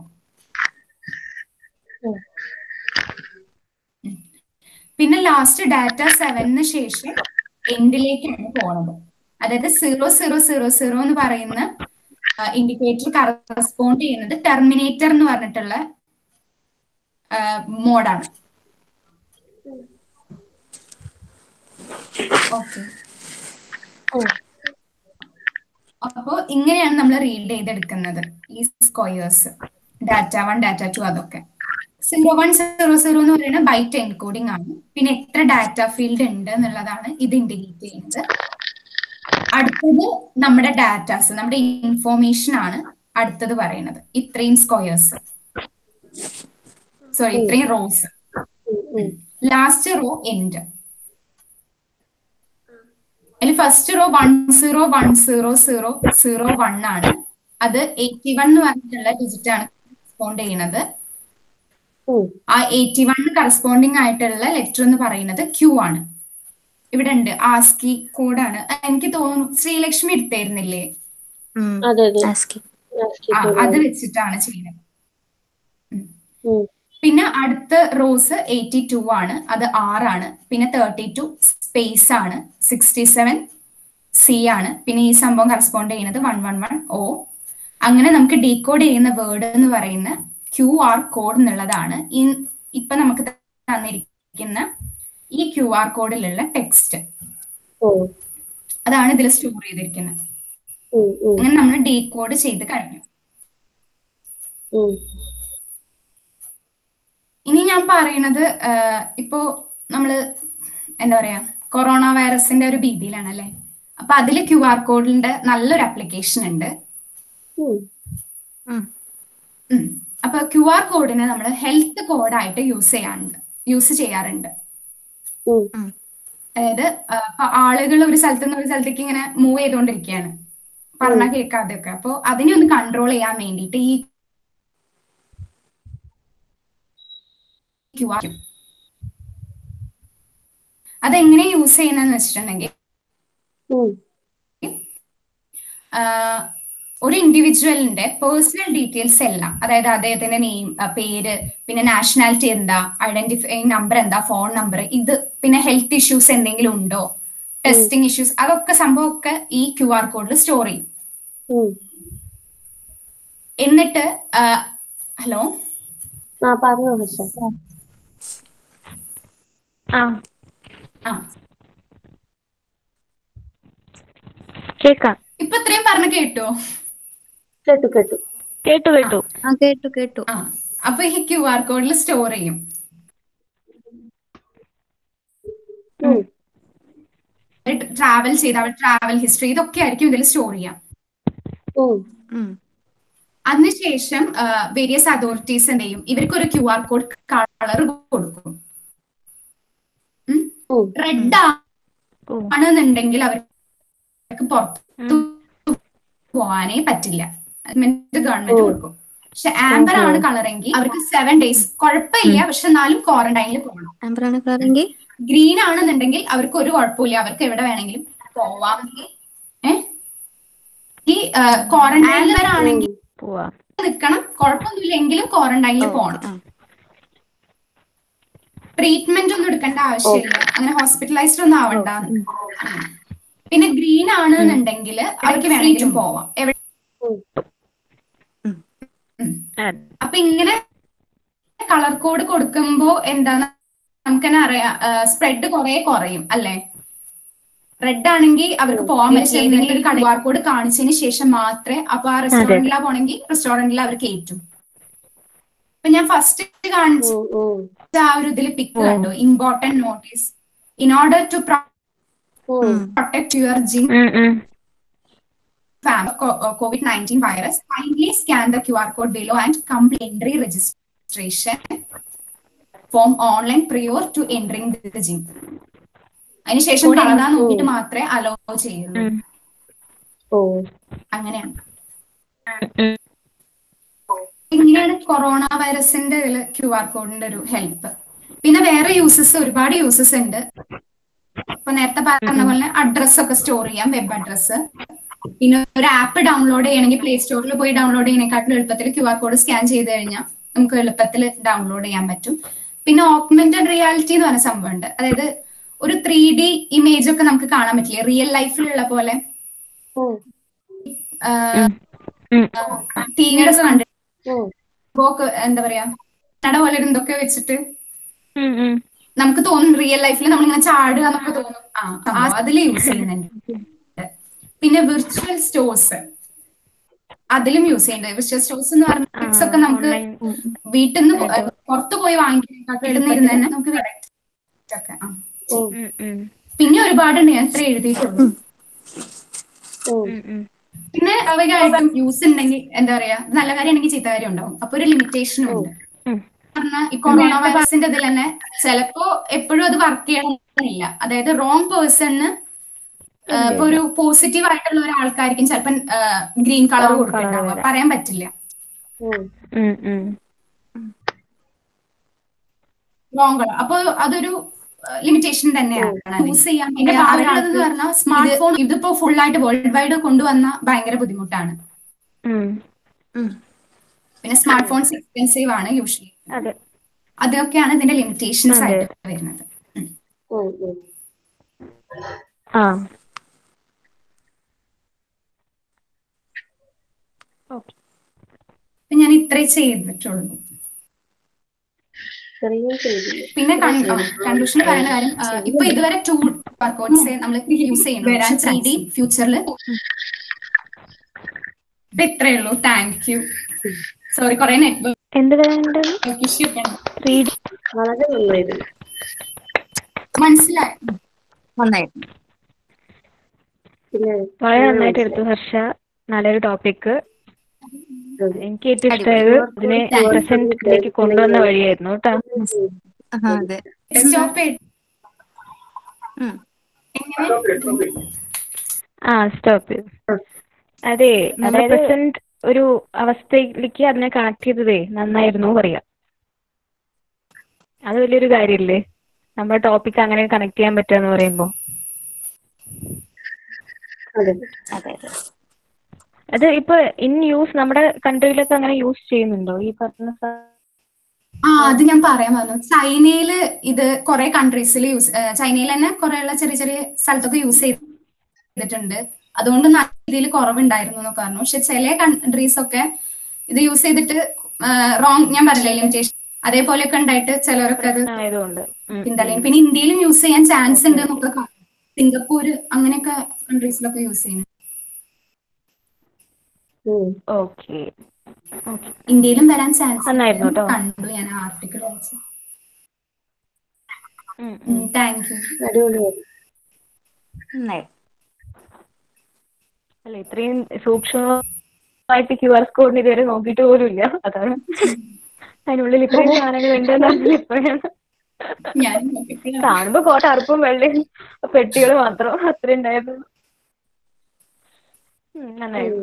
പിന്നെ ലാസ്റ്റ് ഡാറ്റ 7ന് ശേഷം എൻഡിലേക്കാണ് പോണത്. അതായത് 0000 എന്ന് പറയുന്ന ഇൻഡിക്കേറ്റർ കറസ്പോണ്ട് ചെയ്യുന്നത് ടെർമിനേറ്റർ എന്ന് പറഞ്ഞിട്ടുള്ള മോഡാണ്. ഓക്കെ. അപ്പോ ഇങ്ങനെയാണ് നമ്മൾ റീഡ് ചെയ്തെടുക്കുന്നത് ഈ സ്ക്വയേഴ്സ്, ഡാറ്റ 1, ഡാറ്റ 2 അതൊക്കെ. 0100 എന്ന് പറയുന്നത് ബൈറ്റ് എൻകോഡിംഗ് ആണ്. പിന്നെ എത്ര ഡാറ്റ ഫീൽഡ് ഉണ്ട് എന്നുള്ളതാണ് ഇത് ഇൻഡിക്കേറ്റ് ചെയ്യുന്നത്. അടുത്തത് നമ്മുടെ ഡാറ്റാസ്, നമ്മുടെ ഇൻഫോർമേഷൻ ആണ് അടുത്തത് പറയുന്നത്. ഇത്രയും സ്ക്വയേഴ്സ്, സോറി ഇത്രയും റോസ്. Last row end. അതിൽ ഫസ്റ്റ് റോ 10100001 ആണ്. അത് 81 എന്ന് പറഞ്ഞിട്ടുള്ള ഡിജിറ്റ് ആണ് കറസ്പോണ്ട് ചെയ്യുന്നത്. ആ 81 കറസ്പോണ്ടിങ് ആയിട്ടുള്ള ലെറ്റർ എന്ന് പറയുന്നത് ക്യൂ ആണ്. ഇവിടെ ഉണ്ട് ആസ്കി കോഡാണ്. എനിക്ക് തോന്നുന്നു ശ്രീലക്ഷ്മി എടുത്തായിരുന്നില്ലേ? അത് വെച്ചിട്ടാണ് ചെയ്യുന്നത്. പിന്നെ അടുത്ത റോസ് 82 ആണ്, അത് 6 ആണ്. പിന്നെ 32 സ്പേസ് ആണ്, 67 സി ആണ്. പിന്നെ ഈ സംഭവം കറസ്പോണ്ട് ചെയ്യുന്നത് 111 അങ്ങനെ നമുക്ക് ഡീകോഡ് ചെയ്യുന്ന വേർഡ് എന്ന് പറയുന്ന QR കോഡ് എന്നുള്ളതാണ് ഇപ്പൊ നമുക്ക് തന്നിരിക്കുന്ന ഈ QR കോഡിലുള്ള ടെക്സ്റ്റ്. അതാണ് ഇതിൽ സ്റ്റോർ ചെയ്തിരിക്കുന്നത്. അങ്ങനെ നമ്മൾ ഡീകോഡ് ചെയ്ത് കഴിഞ്ഞു. ഇനി ഞാൻ പറയുന്നത് ഇപ്പോ നമ്മള് എന്താ പറയാ കൊറോണ വൈറസിന്റെ ഒരു ഭീതിയിലാണ് അല്ലെ. അപ്പൊ അതില് QR കോഡിന്റെ നല്ലൊരു ആപ്ലിക്കേഷൻ ഉണ്ട്. അപ്പൊ QR കോഡിനെ നമ്മൾ ഹെൽത്ത് കോഡായിട്ട് യൂസ് ചെയ്യാറുണ്ട്. അതായത് ആളുകൾ ഒരു സ്ഥലത്ത് നിന്ന് ഒരു സ്ഥലത്തേക്ക് ഇങ്ങനെ മൂവ് ചെയ്തുകൊണ്ടിരിക്കുകയാണ്, പറഞ്ഞാൽ കേൾക്കാതെയൊക്കെ. അപ്പൊ അതിനെ ഒന്ന് കൺട്രോൾ ചെയ്യാൻ വേണ്ടിയിട്ട് ഈ QR അതെങ്ങനെ യൂസ് ചെയ്യുന്നതെന്ന് വെച്ചിട്ടുണ്ടെങ്കിൽ ഒരു ഇൻഡിവിജ്വലിന്റെ പേഴ്സണൽ ഡീറ്റെയിൽസ് എല്ലാം, അതായത് അദ്ദേഹത്തിന്റെ നെയിം, പേര്, പിന്നെ നാഷണാലിറ്റി എന്താ, ഐഡന്റിഫൈങ് നമ്പർ എന്താ, ഫോൺ നമ്പർ, ഇത് പിന്നെ ഹെൽത്ത് ഇഷ്യൂസ് എന്തെങ്കിലും ഉണ്ടോ, ടെസ്റ്റിംഗ് ഇഷ്യൂസ്, അതൊക്കെ സംഭവമൊക്കെ ഈ QR കോഡിൽ സ്റ്റോർ ചെയ്യും. എന്നിട്ട് ഹലോ കേക്കാം. ഇപ്പൊ ഇത്രയും പറഞ്ഞ കേട്ടോ? കേട്ടു. അപ്പൊ ഈ QR കോഡിൽ സ്റ്റോർ ചെയ്യും. ട്രാവൽ ചെയ്ത ട്രാവൽ ഹിസ്റ്ററി, ഇതൊക്കെ ആയിരിക്കും ഇതിൽ സ്റ്റോർ ചെയ്യാം. അതിനുശേഷം വേരിയസ് അതോറിറ്റീസ് എന്ത് ചെയ്യും, ഇവർക്കൊരു QR കോഡ് കളർ കൊടുക്കും. റെഡ് ആണെന്നുണ്ടെങ്കിൽ അവർക്ക് പുറത്ത് പോവാനേ പറ്റില്ല, ഗവൺമെന്റ് കൊടുക്കും. പക്ഷെ ആംബർ ആണ് കളറെങ്കിൽ അവർക്ക് 7 days കുഴപ്പമില്ല, പക്ഷെ എന്നാലും ക്വാറന്റൈനിൽ പോകണം. ഗ്രീൻ ആണെന്നുണ്ടെങ്കിൽ അവർക്ക് ഒരു കുഴപ്പമില്ല, അവർക്ക് എവിടെ വേണമെങ്കിലും പോവാം. ഈ ക്വാറന്റൈനിൽ ആണെങ്കിൽ നിൽക്കണം, കുഴപ്പമൊന്നുമില്ലെങ്കിലും ക്വാറന്റൈനിൽ പോകണം. ട്രീറ്റ്മെന്റ് ഒന്നും എടുക്കേണ്ട ആവശ്യമില്ല, അങ്ങനെ ഹോസ്പിറ്റലൈസ്ഡ് ഒന്നും ആവണ്ട. പിന്നെ ഗ്രീൻ ആണെന്നുണ്ടെങ്കിൽ അവർക്ക് വേണമെങ്കിലും പോവാം. അപ്പൊ ഇങ്ങനെ കളർ കോഡ് കൊടുക്കുമ്പോ എന്താന്ന് നമുക്ക് തന്നെ അറിയാം, സ്പ്രെഡ് കുറെ കുറയും അല്ലേ. റെഡ് ആണെങ്കിൽ അവർക്ക് പോകാൻ പറ്റില്ല. ഏതെങ്കിലും ഒരു QR കോഡ് കാണിച്ചതിന് ശേഷം മാത്രമേ അപ്പൊ ആ റെസ്റ്റോറന്റിലാ പോണെങ്കിൽ റെസ്റ്റോറന്റിൽ അവർ കയറ്റും. ഇപ്പൊ ഞാൻ ഫസ്റ്റ് കാണിച്ച ആ ഒരു ഇതിൽ പിക്ക് കണ്ടു, important notice in order to protect your gym COVID-19 virus, kindly scan the QR code below and complete entry registration form online prior to entering the gym. അതിനുശേഷം കളറാ നോക്കിയിട്ട് മാത്രമേ അലോ ചെയ്യുള്ളൂ. അങ്ങനെയാണ്. ഇങ്ങനെയാണ് കൊറോണ വൈറസിന്റെ QR കോഡിന്റെ ഒരു ഹെൽപ്പ്. പിന്നെ വേറെ യൂസസ്, ഒരുപാട് യൂസസ് ഉണ്ട്. ഇപ്പൊ നേരത്തെ പറഞ്ഞ പോലെ അഡ്രസ് ഒക്കെ സ്റ്റോർ ചെയ്യാം, വെബ് അഡ്രസ്. പിന്നെ ഒരു ആപ്പ് ഡൗൺലോഡ് ചെയ്യണമെങ്കിൽ പ്ലേ സ്റ്റോറിൽ പോയി ഡൗൺലോഡ് ചെയ്യുന്നതിനെക്കാട്ടിലും എളുപ്പത്തിൽ QR കോഡ് സ്കാൻ ചെയ്ത് കഴിഞ്ഞാൽ നമുക്ക് എളുപ്പത്തിൽ ഡൗൺലോഡ് ചെയ്യാൻ പറ്റും. പിന്നെ ഓഗ്മെന്റഡ് റിയാലിറ്റി എന്ന് പറഞ്ഞ സംഭവമുണ്ട്. അതായത് ഒരു 3D ഇമേജ് ഒക്കെ നമുക്ക് കാണാൻ പറ്റില്ലേ, റിയൽ ലൈഫിലുള്ള പോലെ. ടിവിയുടെ എന്താ പറയാ, കട പോലെ എന്തൊക്കെ വെച്ചിട്ട് നമുക്ക് തോന്നും റിയൽ ലൈഫിൽ നമ്മളിങ്ങനെ ചാടുക എന്നൊക്കെ തോന്നും. അതിൽ യൂസ് ചെയ്യുന്നുണ്ട്. പിന്നെ വിർച്വൽ സ്റ്റോഴ്സ് അതിലും യൂസ് ചെയ്യുന്നുണ്ട്. വിർച്വൽ സ്റ്റോഴ്സ് എന്ന് പറഞ്ഞ ഒക്കെ നമുക്ക് വീട്ടിൽ നിന്ന് പുറത്തു പോയി വാങ്ങിക്കാൻ നമുക്ക് ഒക്കെ. പിന്നെ ഒരുപാടുണ്ട്, ഞാൻ ഇത്ര എഴുതിയിട്ടുള്ളൂ. പിന്നെ സ്വാഭാവികമായിട്ടും യൂസ് ഉണ്ടെങ്കിൽ എന്താ പറയാ, നല്ല കാര്യം ഉണ്ടെങ്കിൽ ചീത്ത കാര്യം ഉണ്ടാവും. അപ്പൊ ഒരു ലിമിറ്റേഷനും ഉണ്ട്. പറഞ്ഞാൽ ഈ കൊറോണ വൈറസിന്റെ ഇതിൽ തന്നെ ചിലപ്പോ എപ്പോഴും അത് വർക്ക് ചെയ്യണമെന്നില്ല. അതായത് റോങ് പേഴ്സണിന് ഇപ്പൊ ഒരു പോസിറ്റീവ് ആയിട്ടുള്ള ഒരാൾക്കായിരിക്കും ചിലപ്പം ഗ്രീൻ കളർ കൊടുത്തിട്ടുണ്ടാവുക, പറയാൻ പറ്റില്ല. Wrong colour. അപ്പൊ അതൊരു ലിമിറ്റേഷൻ തന്നെയാണ് യൂസ് ചെയ്യാൻ. പിന്നെ പറയുന്നത് പറഞ്ഞാൽ സ്മാർട്ട് ഫോൺ ഇതിപ്പോ ഫുൾ ആയിട്ട് വേൾഡ് വൈഡ് കൊണ്ടുവന്ന ഭയങ്കര ബുദ്ധിമുട്ടാണ്. പിന്നെ സ്മാർട്ട് ഫോൺസ് എക്സ്പെൻസീവ് ആണ് യൂഷ്വലി. അതൊക്കെയാണ് ഇതിന്റെ ലിമിറ്റേഷൻസ് ആയിട്ട് വരുന്നത്. ഞാൻ ഇത്രേ ചെയ്തിട്ടുള്ളൂ. പിന്നെ കൺക്ലൂഷൻ പറയുന്ന കാര്യം, ഇപ്പൊ ഇതുവരെ 2 വർക്കൗട്ട്സ് നമ്മൾ യൂസ് ചെയ്യുന്നു. 3D ഫ്യൂച്ചറിൽ. ഇപ്പൊ ഇത്രേ ഉള്ളൂ. Thank you. സോറി, കുറെ നെറ്റ്വർക്ക് ഇഷ്യൂ ഒക്കെ മനസ്സിലായി. വളരെ നന്നായിട്ട് എടുത്തു ഹർഷ. നല്ലൊരു ടോപ്പിക്. എനിക്ക് ഏറ്റവും ഇഷ്ടമായത് ഇതിനെ പ്രസന്റിലേക്ക് കൊണ്ടുവന്ന വഴിയായിരുന്നു കേട്ടോ. സ്റ്റോപ്പ്. അതെ, അതായത് പ്രസന്റ് ഒരു അവസ്ഥയിലേക്ക് അതിനെ കണക്ട് ചെയ്തതേ നന്നായിരുന്നു പറയാം. അത് വലിയൊരു കാര്യമില്ലേ, നമ്മുടെ ടോപ്പിക് അങ്ങനെ കണക്ട് ചെയ്യാൻ പറ്റുക പറയുമ്പോ. അത് ഇപ്പൊ ഇൻ യൂസ് നമ്മുടെ കൺട്രിയിലൊക്കെ അങ്ങനെ യൂസ് ചെയ്യുന്നുണ്ടോ ഈ പറഞ്ഞ? അത് ഞാൻ പറയാൻ പറഞ്ഞു. ചൈനയില് ഇത് കുറെ കൺട്രീസിൽ ചൈനയിൽ തന്നെ കുറെ ഉള്ള ചെറിയ ചെറിയ സ്ഥലത്തൊക്കെ യൂസ് ചെയ്തിട്ടുണ്ട്. അതുകൊണ്ട് നല്ല രീതിയിൽ കുറവുണ്ടായിരുന്നു എന്നൊക്കെ പറഞ്ഞു. പക്ഷെ ചില കൺട്രീസ് ഒക്കെ ഇത് യൂസ് ചെയ്തിട്ട് റോങ്, ഞാൻ പറഞ്ഞില്ലേ ലിമിറ്റേഷൻ, അതേപോലെയൊക്കെ ഉണ്ടായിട്ട് ചിലരൊക്കെ അത് പിന്തള്ളിയും. പിന്നെ ഇന്ത്യയിലും യൂസ് ചെയ്യാൻ ചാൻസ് ഉണ്ട് എന്നൊക്കെ കാണും. സിംഗപ്പൂര് അങ്ങനെയൊക്കെ കൺട്രീസിലൊക്കെ യൂസ് ചെയ്യുന്നു. ഇന്ത്യയിലും വരാൻ ചാൻസ് കണ്ടു ഞാൻ ആർട്ടിക്കിൾ വായിച്ചു. Thank you. അല്ല, ഇത്രയും സൂക്ഷ്മമായിട്ട് QR കോഡിന് ഇതുവരെ നോക്കിയിട്ട് പോലും ഇല്ല. അതാണ് അതിനുള്ളിൽ ഇത്രയും സാധനങ്ങൾ ഉണ്ടെന്ന് ഇപ്പോഴാണ് കാണുമ്പോ. കോട്ട അറുപ്പും വെള്ളയും പെട്ടികൾ മാത്രം അത്ര ഉണ്ടായിരുന്നു. നന്നായിരുന്നു.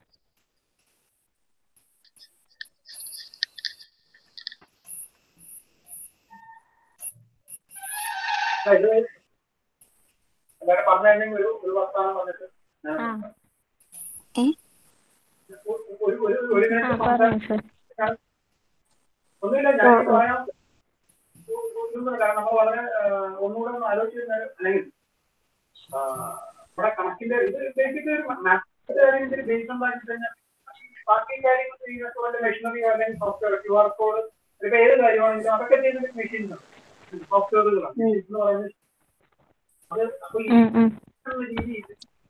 ഒന്നുമില്ല, ഞാൻ പറയാം. നമ്മൾ വളരെ ഒന്നുകൂടെ ഒന്ന് ആലോചിച്ച് അല്ലെങ്കിൽ നമ്മുടെ കണക്കിന്റെ ഇത് ബേസിക്കലി ഒരു മാത്സിന്റെ കാര്യത്തിൽ ബേസ് ഉണ്ടാക്കി കഴിഞ്ഞാൽ ബാക്കി കാര്യങ്ങൾ ചെയ്യുന്ന മെഷീനറി അല്ലെങ്കിൽ സോഫ്റ്റ്വെയർ QR കോഡ് ഇതൊക്കെ ഏത് കാര്യമാണെങ്കിലും അതൊക്കെ ചെയ്യുന്നത് മെഷീൻസ് സോഫ്റ്റ്വെയറുകളാണ് എന്ന് പറയുന്നത്. അത് അപ്പൊ എന്നുള്ള രീതിയിൽ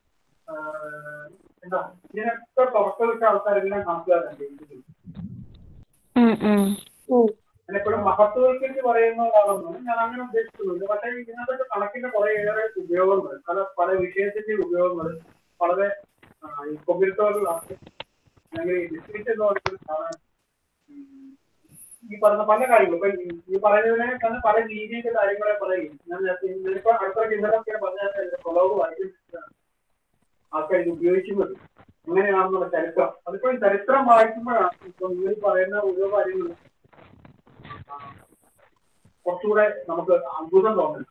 എന്താ ഇതിനൊക്കെ തുറക്കം വെച്ച ആൾക്കാരെല്ലാം കണക്കുകാരുണ്ട്. എപ്പോഴും മഹത്വവൽക്കരിച്ച് പറയുന്നതാണെന്ന് ഞാൻ അങ്ങനെ ഉദ്ദേശിക്കുന്നുണ്ട്. പക്ഷേ ഇതിനകത്ത് കണക്കിന്റെ കുറേയേറെ ഉപയോഗങ്ങൾ, പല വിഷയത്തിന്റെ ഉപയോഗങ്ങൾ വളരെ കൊമ്പിരിത്തോടുകളാണ്. അല്ലെങ്കിൽ ഡിസ്ട്രിക്റ്റ് എന്ന് പറയുന്നത് ഈ പറഞ്ഞ പല കാര്യങ്ങളും ഇപ്പൊ ഈ പറയുന്നതിനെ തന്നെ പല രീതിയിലുള്ള കാര്യങ്ങളെ പറയും. ഞാൻ ഇപ്പൊ അടുത്ത ചിന്തകളൊക്കെ പറഞ്ഞാൽ പ്രലോഭ വായിച്ചിട്ടാണ് ആൾക്കാർ ഇത് ഉപയോഗിക്കുന്നത് എങ്ങനെയാണെന്നുള്ള ചരിത്രം. അതിപ്പോൾ ചരിത്രം വായിക്കുമ്പോഴാണ് ഇപ്പൊ നിങ്ങൾ പറയുന്ന ഓരോ കാര്യങ്ങളും കുറച്ചുകൂടെ നമുക്ക് അത്ഭുതം തോന്നുന്നു.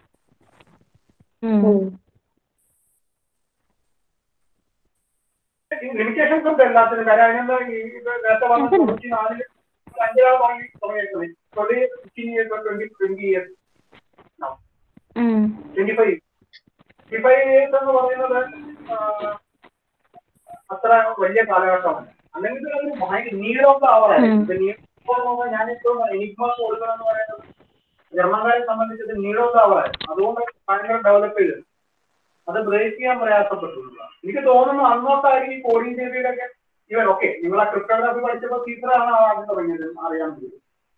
ലിമിറ്റേഷൻസ് ഉണ്ട് എല്ലാത്തിനും. കാര്യം അതിനെന്താ ഈ നേരത്തെ പറഞ്ഞ 94 5 വാങ്ങി തുടങ്ങിയേക്കുന്നത് 20 years 25 years എന്ന് പറയുന്നത് അത്ര വലിയ കാലഘട്ടമല്ല. അല്ലെങ്കിൽ ഒരു ഭയങ്കര നീളമുള്ള ആവറായിരുന്നു. ഞാനിപ്പോ എനിഗ്മ കൊടുക്കണമെന്ന് പറയുന്നത് ജർമ്മൻകാരെ സംബന്ധിച്ചത് നീളമുള്ള ആവറായിരുന്നു. അതുകൊണ്ട് ഭയങ്കര ഡെവലപ്പ് ചെയ്തത്. അത് ബ്രേക്ക് ചെയ്യാൻ പ്രയാസപ്പെട്ടിട്ടുള്ള എനിക്ക് തോന്നുന്നു അന്നോട്ടായിരിക്കും ഈ കോഡിംഗ് തിയറിയിലൊക്കെ ഇവൻ ഓക്കെ നിങ്ങൾ ആ ക്രിപ്റ്റോഗ്രാഫി പഠിച്ചപ്പോൾ ടീച്ചറാണ് ആദ്യം തുടങ്ങിയത് അറിയാൻ പറ്റിയത്.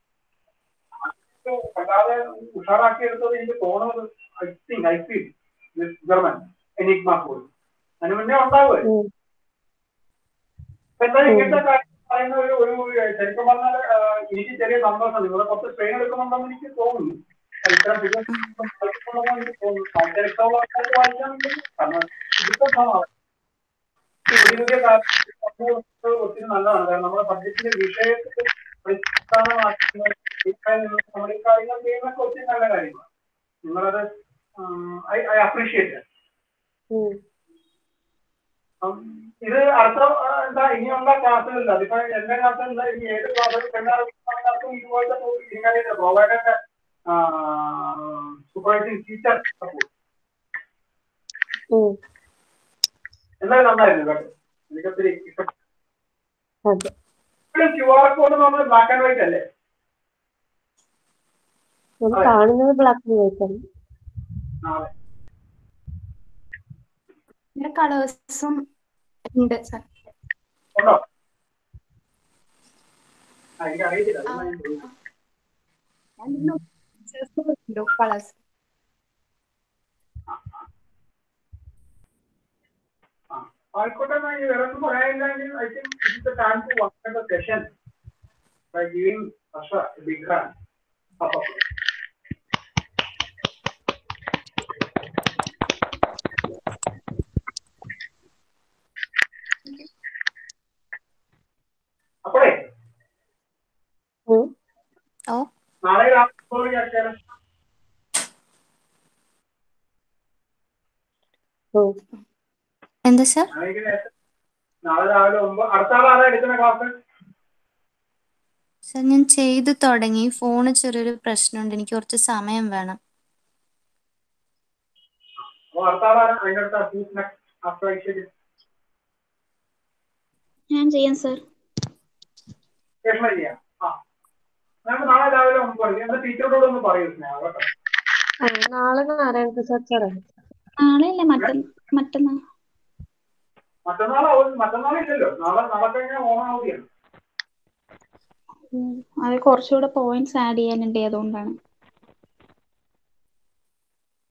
അല്ലാതെ ഉഷാറാക്കിയെടുത്തത് എനിക്ക് തോന്നുന്നത് I feel German Enigma code അതിന് മുന്നേ ഉണ്ടാവുമല്ലോ. എന്തായാലും ഇങ്ങനത്തെ കാര്യം പറയുന്ന ഒരു ശരിക്കും പറഞ്ഞാൽ എനിക്ക് ചെറിയ സന്തോഷം. നിങ്ങളെ കുറച്ച് ട്രെയിൻ എടുക്കുന്നുണ്ടെന്ന് എനിക്ക് തോന്നുന്നു. ഇത്തരം എനിക്ക് തോന്നുന്നു ചരിത്രമുള്ള ആൾക്കാർക്ക് വായിക്കാമെങ്കിൽ കാരണം പുതിയ പുതിയ ഒത്തിരി നല്ലതാണ്. കാരണം നമ്മുടെ സബ്ജക്റ്റിന്റെ വിഷയത്തിൽ അടിസ്ഥാനമാക്കുന്ന നമ്മുടെ ഈ കാര്യങ്ങൾ ചെയ്യുന്നതൊക്കെ ഒത്തിരി നല്ല കാര്യങ്ങളാണ്. നിങ്ങളത് ഐ അപ്രീഷിയേറ്റ്. ഇത് അടുത്ത എന്താ ഇനിയുള്ള ക്ലാസ്സുകളിൽ അതിപ്പോ എന്റെ ക്ലാസ്സിൽ ഇനി ഏത് ക്ലാസ്സിൽ എല്ലാവർക്കും ഇതുപോലത്തെ പ്രൊവൈഡഡ് സൂപ്പർവൈസിംഗ് ടീച്ചർ സപ്പോർട്ട് എന്തായാലും നന്നായിരുന്നു കേട്ടോ. എനിക്ക് ഒത്തിരി ഇഷ്ടപ്പെട്ടു. QR കോഡ് എന്ന് പറഞ്ഞാൽ ബ്ലാക്ക് ആൻഡ് വൈറ്റ് അല്ലേ? കാണുന്നത് ബ്ലാക്ക് ആൻഡ് വൈറ്റ് ആണ്. കളേഴ്സും ഉണ്ട് സർ. ഉണ്ടോ? എനിക്ക് അറിയത്തില്ല. കളേഴ്സ് ആയിക്കോട്ടെ. വേറെ ഒന്നും പറയാനില്ലെങ്കിൽ I think it is the time to work the session by giving Asha a big hand. അപ്പോഴേ നാളെ രാത്രി എന്താ സാർ? നാളെ രാവിലെ 9 അടുത്ത ആളാണ് എടുക്കുന്ന ക്ലാസ്. സാർ ഞാൻ ചെയ്തു തുടങ്ങി. ഫോണ് ചെറിയൊരു പ്രശ്നമുണ്ട്. എനിക്ക് കുറച്ച് സമയം വേണം. ഞാൻ ചെയ്യാം സാർ. നാളെ രാവിലെ 9 ടീച്ചറോട് ഒന്ന് പറയൂ കേട്ടോ. നാളെ നാരായണ പ്രസാദ് സാറാണ്. നാളെയല്ല മറ്റന്നാൾ. മറ്റന്നാളില്ലല്ലോ. നാളെ കഴിഞ്ഞാൽ ഓണാവധിയാണ്. അത് കുറച്ചുകൂടെ പോയിന്റ്സ് ആഡ് ചെയ്യാനുണ്ട്, അതുകൊണ്ടാണ്.